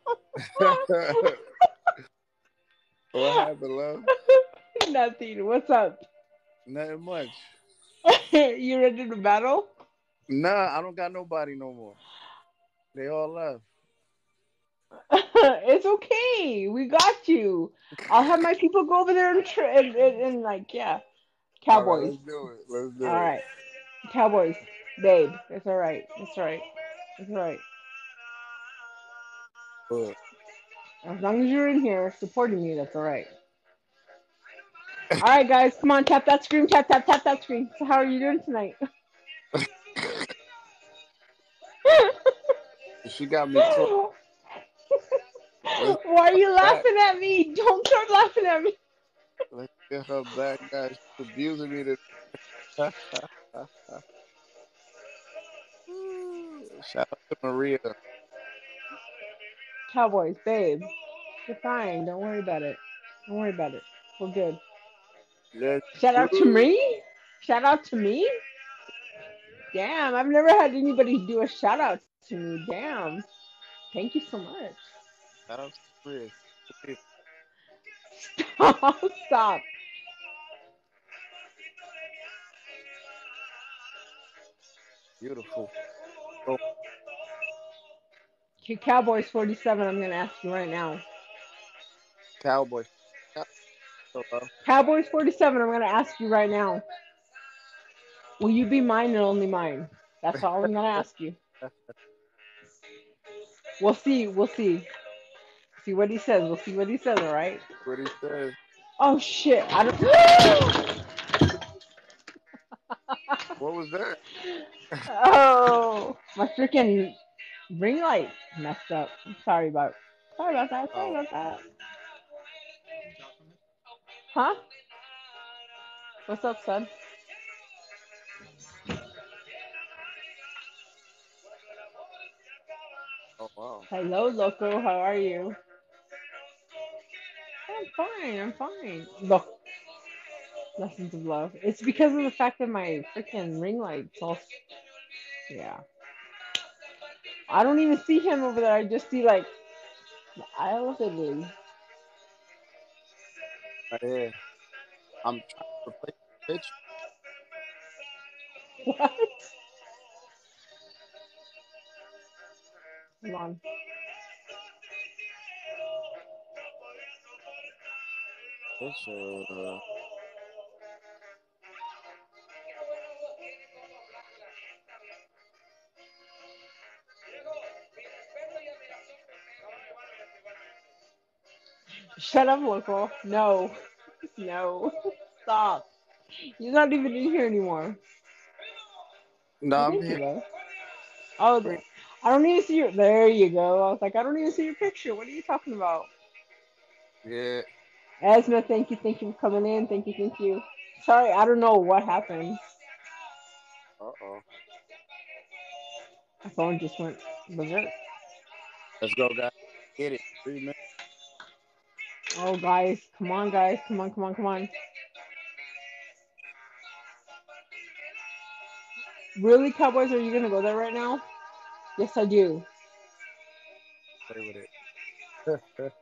S6: What happened, love?
S8: Nothing. What's up?
S6: Nothing much.
S8: You ready to battle?
S6: Nah, I don't got nobody no more. They all left.
S8: It's okay. We got you. I'll have my people go over there and like, yeah.
S6: All right,
S8: Cowboys.
S6: let's do it. Let's
S8: All
S6: do it.
S8: right. Cowboys. Babe. It's all right. It's all right. It's all right.
S6: Look.
S8: As long as you're in here supporting me, that's all right. All right, guys. Come on. Tap that screen. Tap that screen. So how are you doing tonight?
S6: She got me close.
S8: Why are you laughing at me? Don't start laughing at me.
S6: Let's get her back, guys. She's abusing me. Shout out to Maria.
S8: Cowboys, babe. You're fine. Don't worry about it. Don't worry about it. We're good.
S6: Let's
S8: Shout out to
S6: go.
S8: me? Shout out to me? Damn, I've never had anybody do a shout out to me. Damn. Thank you so much.
S6: Shout out to Maria.
S8: Stop. Stop.
S6: Beautiful. Oh,
S8: Okay, Cowboys 47, I'm going to ask you right now.
S6: Cowboy.
S8: Cowboys 47, I'm going to ask you right now. Will you be mine and only mine? That's all I'm going to ask you. We'll see. We'll see. See what he says. We'll see what he says, all right?
S6: What he says.
S8: Oh, shit. I don't...
S6: What was that?
S8: Oh, my freaking ring light messed up. Sorry about that. Sorry about that. Huh? What's up, son?
S6: Oh, wow.
S8: Hello, Loco. How are you? I'm fine. I'm fine. Look, lessons of love. It's because of the fact that my freaking ring light's all. Yeah. I don't even see him over there. I just see like the Isle of Italy.
S6: Right here. I'm trying to replace the picture.
S8: What? Hold on.
S6: Picture.
S8: Shut up, Loco. No. No. Stop. You're not even in here anymore.
S6: No,
S8: Oh,
S6: I'm
S8: thank you,
S6: here.
S8: though. Oh, I don't even see your. There you go. I was like, I don't even see your picture. What are you talking about?
S6: Yeah.
S8: Asma, thank you for coming in. Thank you. Sorry, I don't know what happened.
S6: Uh-oh.
S8: My phone just went berserk.
S6: Let's go, guys. Get it. 3 minutes.
S8: Oh, guys. Come on, guys. Come on. Really, Cowboys? Are you going to go there right now? Yes, I do.
S6: Play with it.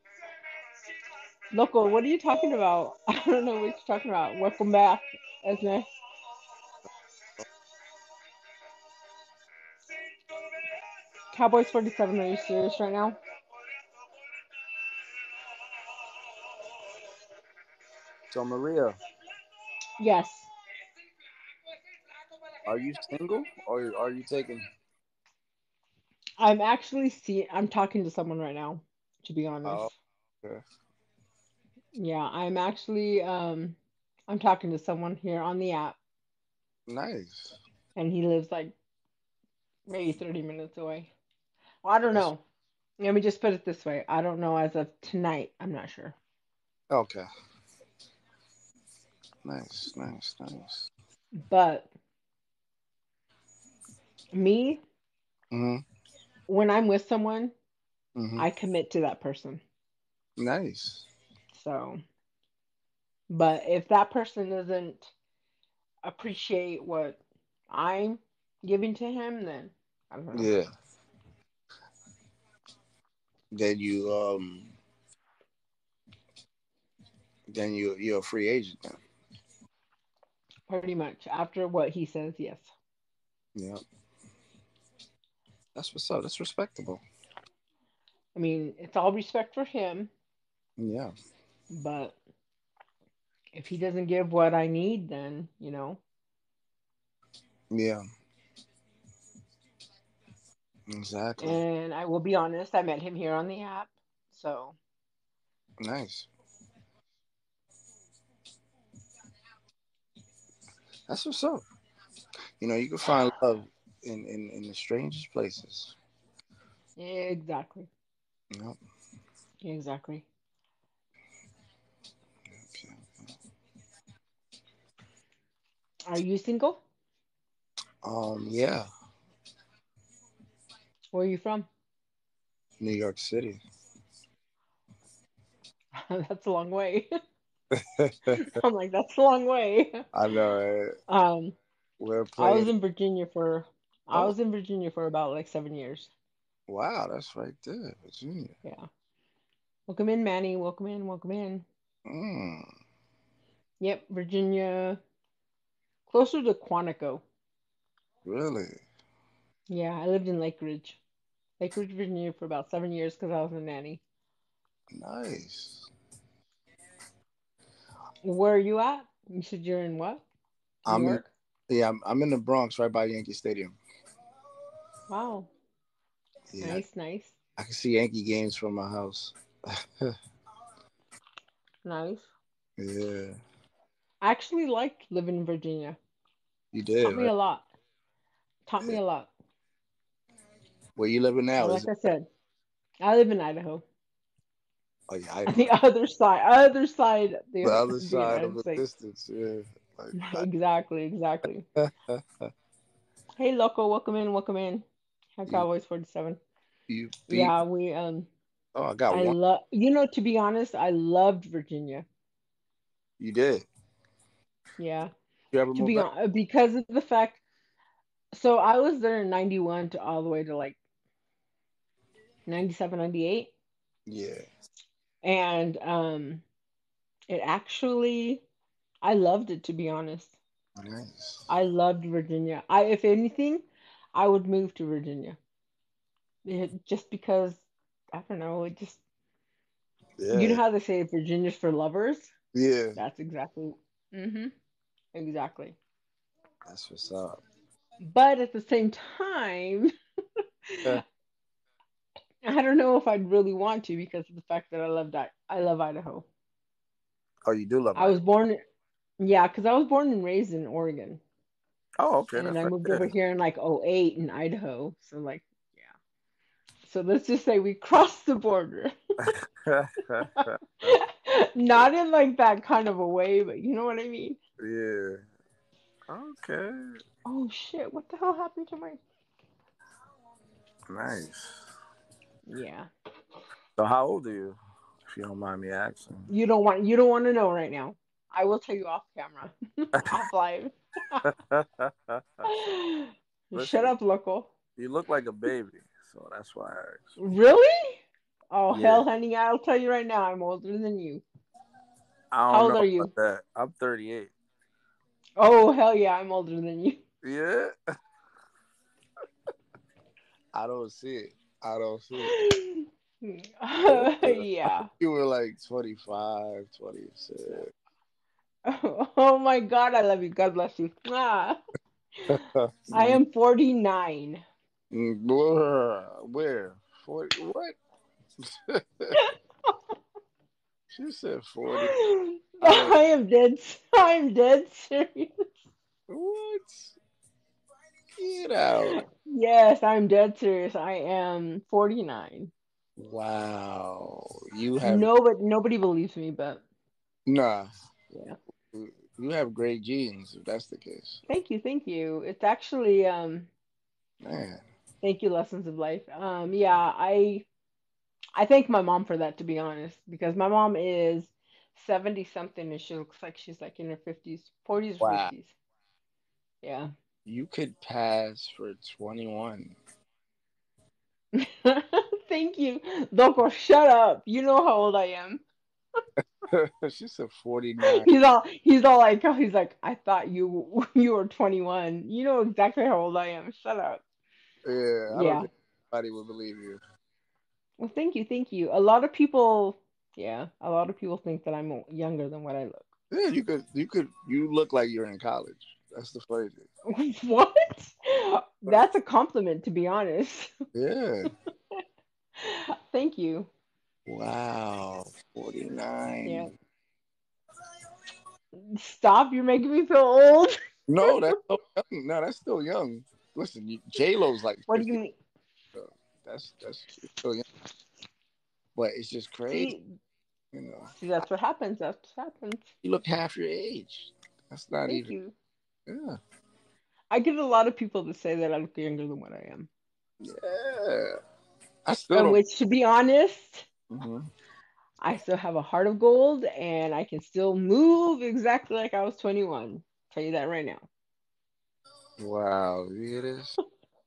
S8: Local, what are you talking about? I don't know what you're talking about. Welcome back, Esme. Cowboys 47, are you serious right now?
S6: So, Maria,
S8: Yes.
S6: are you single or are you taking?
S8: I'm talking to someone right now, to be honest.
S6: Oh, okay.
S8: Yeah, I'm talking to someone here on the app,
S6: Nice.
S8: and he lives like maybe 30 minutes away. Well, I don't
S6: That's
S8: know. Let me just put it this way. I don't know as of tonight. I'm not sure.
S6: okay. Nice.
S8: But me,
S6: Mm-hmm.
S8: when I'm with someone,
S6: Mm-hmm.
S8: I commit to that person.
S6: Nice.
S8: So, but if that person doesn't appreciate what I'm giving to him, then I don't know.
S6: Yeah. Then you're a free agent then.
S8: Pretty much. After what he says, yes.
S6: Yeah. That's what's up. That's respectable.
S8: I mean, it's all respect for him,
S6: Yeah.
S8: but if he doesn't give what I need, then,
S6: Yeah. Exactly.
S8: And I will be honest, I met him here on the app, so.
S6: Nice. That's what's up. You can find love in the strangest places.
S8: Exactly.
S6: Yep.
S8: Exactly. Are you single?
S6: Yeah,
S8: Where are you from?
S6: New York City.
S8: That's a long way. I'm like, that's a long way.
S6: I know, right?
S8: Um,
S6: We're
S8: I was
S6: playing.
S8: in Virginia for I
S6: Oh,
S8: was in Virginia for about like 7 years.
S6: wow, that's right there, Virginia.
S8: Yeah. Welcome in, Manny. Welcome in. Welcome in.
S6: Mm,
S8: Yep, Virginia, closer to Quantico.
S6: really?
S8: Yeah, I lived in Lake Ridge, Virginia for about 7 years because I was a nanny.
S6: Nice.
S8: Where are you at? You said you're in what? New
S6: I'm in.
S8: York?
S6: Yeah, I'm in the Bronx, right by Yankee Stadium.
S8: Wow.
S6: Yeah,
S8: Nice, nice,
S6: I can see Yankee games from my house.
S8: nice.
S6: Yeah,
S8: I actually liked living in Virginia.
S6: you did,
S8: Taught me
S6: right?
S8: a lot. Taught me
S6: Yeah.
S8: a lot.
S6: Where you living
S8: But
S6: now? Is
S8: like
S6: it?
S8: I said, I live in Idaho.
S6: Oh yeah,
S8: On
S6: Idaho.
S8: the other side of
S6: The
S8: the,
S6: other
S8: the
S6: side of
S8: United
S6: the
S8: States.
S6: distance. Yeah, like
S8: Exactly, exactly.
S6: I,
S8: Hey, Loco, welcome in, welcome in. Hi,
S6: you
S8: Cowboys 47.
S6: you beat.
S8: Yeah, we.
S6: Oh, I got
S8: I
S6: one.
S8: love, to be honest, I loved Virginia.
S6: You did.
S8: Yeah,
S6: You ever
S8: to
S6: move
S8: be
S6: back?
S8: honest, because of the fact, so I was there in 91 to all the way to like 97, 98.
S6: Yeah.
S8: And it actually, I loved it, to be honest.
S6: Nice.
S8: I loved Virginia. If anything, I would move to Virginia. Just because, I don't know, it just, you know
S6: Yeah.
S8: how they say Virginia's for lovers?
S6: Yeah.
S8: That's exactly, mm-hmm, exactly.
S6: That's what's up.
S8: But at the same time,
S6: Yeah.
S8: I don't know if I'd really want to because of the fact that I love Idaho.
S6: Oh, you do love
S8: I was
S6: Idaho.
S8: born, yeah, because I was born and raised in Oregon.
S6: Oh, okay.
S8: And then
S6: That's
S8: I
S6: right
S8: moved over
S6: there.
S8: here in like '08 in Idaho. So like, yeah. So let's just say we crossed the border. Not in like that kind of a way, but you know what I mean?
S6: Yeah. Okay.
S8: Oh shit, what the hell happened to my
S6: Nice.
S8: Yeah.
S6: So how old are you, if you don't mind me asking?
S8: You don't want to know right now. I will tell you off camera. Off live. Shut
S6: Listen,
S8: up, local.
S6: you look like a baby, so that's why I asked.
S8: Really? Oh
S6: Yeah.
S8: hell, honey, I'll tell you right now, I'm older than you.
S6: I
S8: How
S6: don't
S8: old
S6: know
S8: are
S6: about
S8: you?
S6: that. I'm 38.
S8: Oh hell yeah, I'm older than you.
S6: Yeah. I don't see it. I don't see it. Older. I
S8: Yeah.
S6: think you were like 25, 26.
S8: Oh my God, I love you. God bless you. I am 49.
S6: Where? 40? What? She said 40. I don't.
S8: I'm dead serious.
S6: What? Get out.
S8: Yes, I'm dead serious. I am 49.
S6: Wow. You have,
S8: No, but nobody believes me, but
S6: nah.
S8: yeah.
S6: You have great genes, if that's the case.
S8: Thank you, thank you. It's actually
S6: Man.
S8: thank you, lessons of life. Yeah, I thank my mom for that, to be honest, because my mom is 70 something and she looks like she's like in her 50s, 40s or
S6: Wow.
S8: 50s. Yeah.
S6: You could pass for 21.
S8: Thank you. Doko, shut up. You know how old I am.
S6: She said 49.
S8: He's like, I thought you were 21. You know exactly how old I am. Shut up.
S6: Yeah, I don't
S8: Yeah.
S6: think anybody would believe you.
S8: Well, thank you, thank you. A lot of people, yeah, a lot of people think that I'm younger than what I look.
S6: Yeah, you look like you're in college. That's the funny thing.
S8: What? That's a compliment, to be honest.
S6: Yeah.
S8: Thank you.
S6: Wow.
S8: Yeah.
S6: 49.
S8: Stop, you're making me feel old.
S6: No, that's so young. No, that's still young. Listen, J Lo's like
S8: What do you
S6: 50.
S8: mean?
S6: That's still young. But it's just crazy.
S8: See, that's what happens. That's what happens.
S6: You look half your age. That's not
S8: Thank
S6: even.
S8: you.
S6: Yeah.
S8: I get a lot of people to say that I look younger than what I am.
S6: Yeah. I still don't.
S8: Which, to be honest, I still have a heart of gold, and I can still move exactly like I was 21. Tell you that right now.
S6: Wow, you hear this?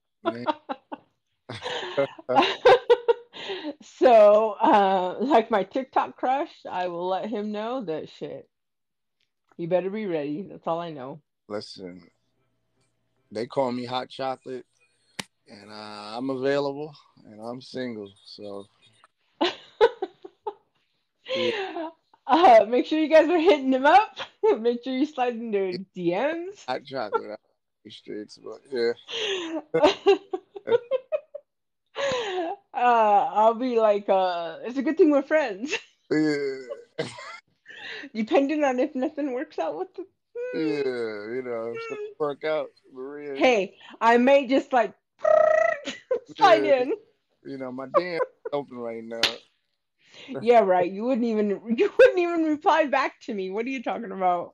S8: So, like my TikTok crush, I will let him know that shit. You better be ready. That's all I know.
S6: Listen, they call me Hot Chocolate, and I'm available, and I'm single, so.
S8: Make sure you guys are hitting him up. Make sure you slide in their DMs.
S6: Hot Chocolate, streets, but yeah.
S8: I'll be like, it's a good thing we're friends.
S6: Yeah.
S8: Depending on if nothing works out with the.
S6: Yeah, work out, Maria.
S8: Hey, I may just like slide in.
S6: My DM is open right now.
S8: Yeah, right. You wouldn't even reply back to me. What are you talking about?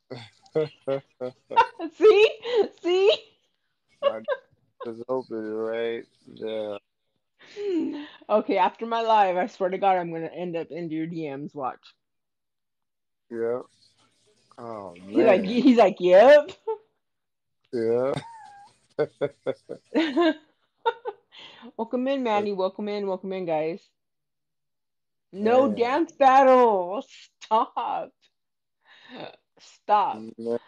S8: See?
S6: My DM is open, right? Yeah.
S8: Okay, after my live, I swear to God, I'm gonna end up into your DMs. Watch.
S6: Yeah. Oh man.
S8: He's like, yep.
S6: Yeah.
S8: Welcome in, Manny. Welcome in, guys. No dance battle. Stop.
S6: Yeah.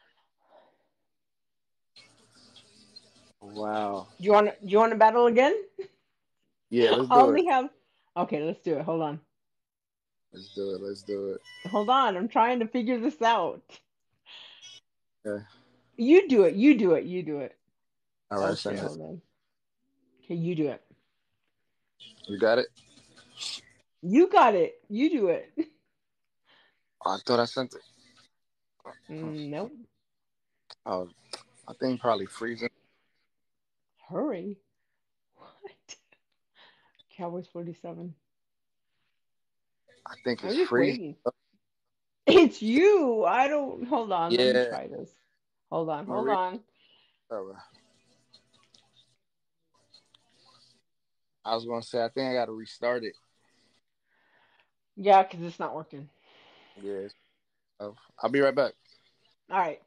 S6: Wow.
S8: Do you want to battle again?
S6: Yeah, let's do it.
S8: Okay, let's do it. Hold on.
S6: Let's do it.
S8: Hold on. I'm trying to figure this out.
S6: Yeah.
S8: You do it.
S6: All right,
S8: okay, hold on. Okay, you do it.
S6: You got it?
S8: You got it. You do it.
S6: Oh, I thought I sent it.
S8: Nope.
S6: Oh, I think probably freezing.
S8: Hurry. What? Cowboys 47.
S6: I think it's
S8: just
S6: freezing.
S8: Waiting. It's you. I don't. Hold on.
S6: Yeah.
S8: Let me try this. Hold on. All right.
S6: I was going to say, I think I got to restart it.
S8: Yeah, because it's not working.
S6: Yeah. I'll be right back.
S8: All right.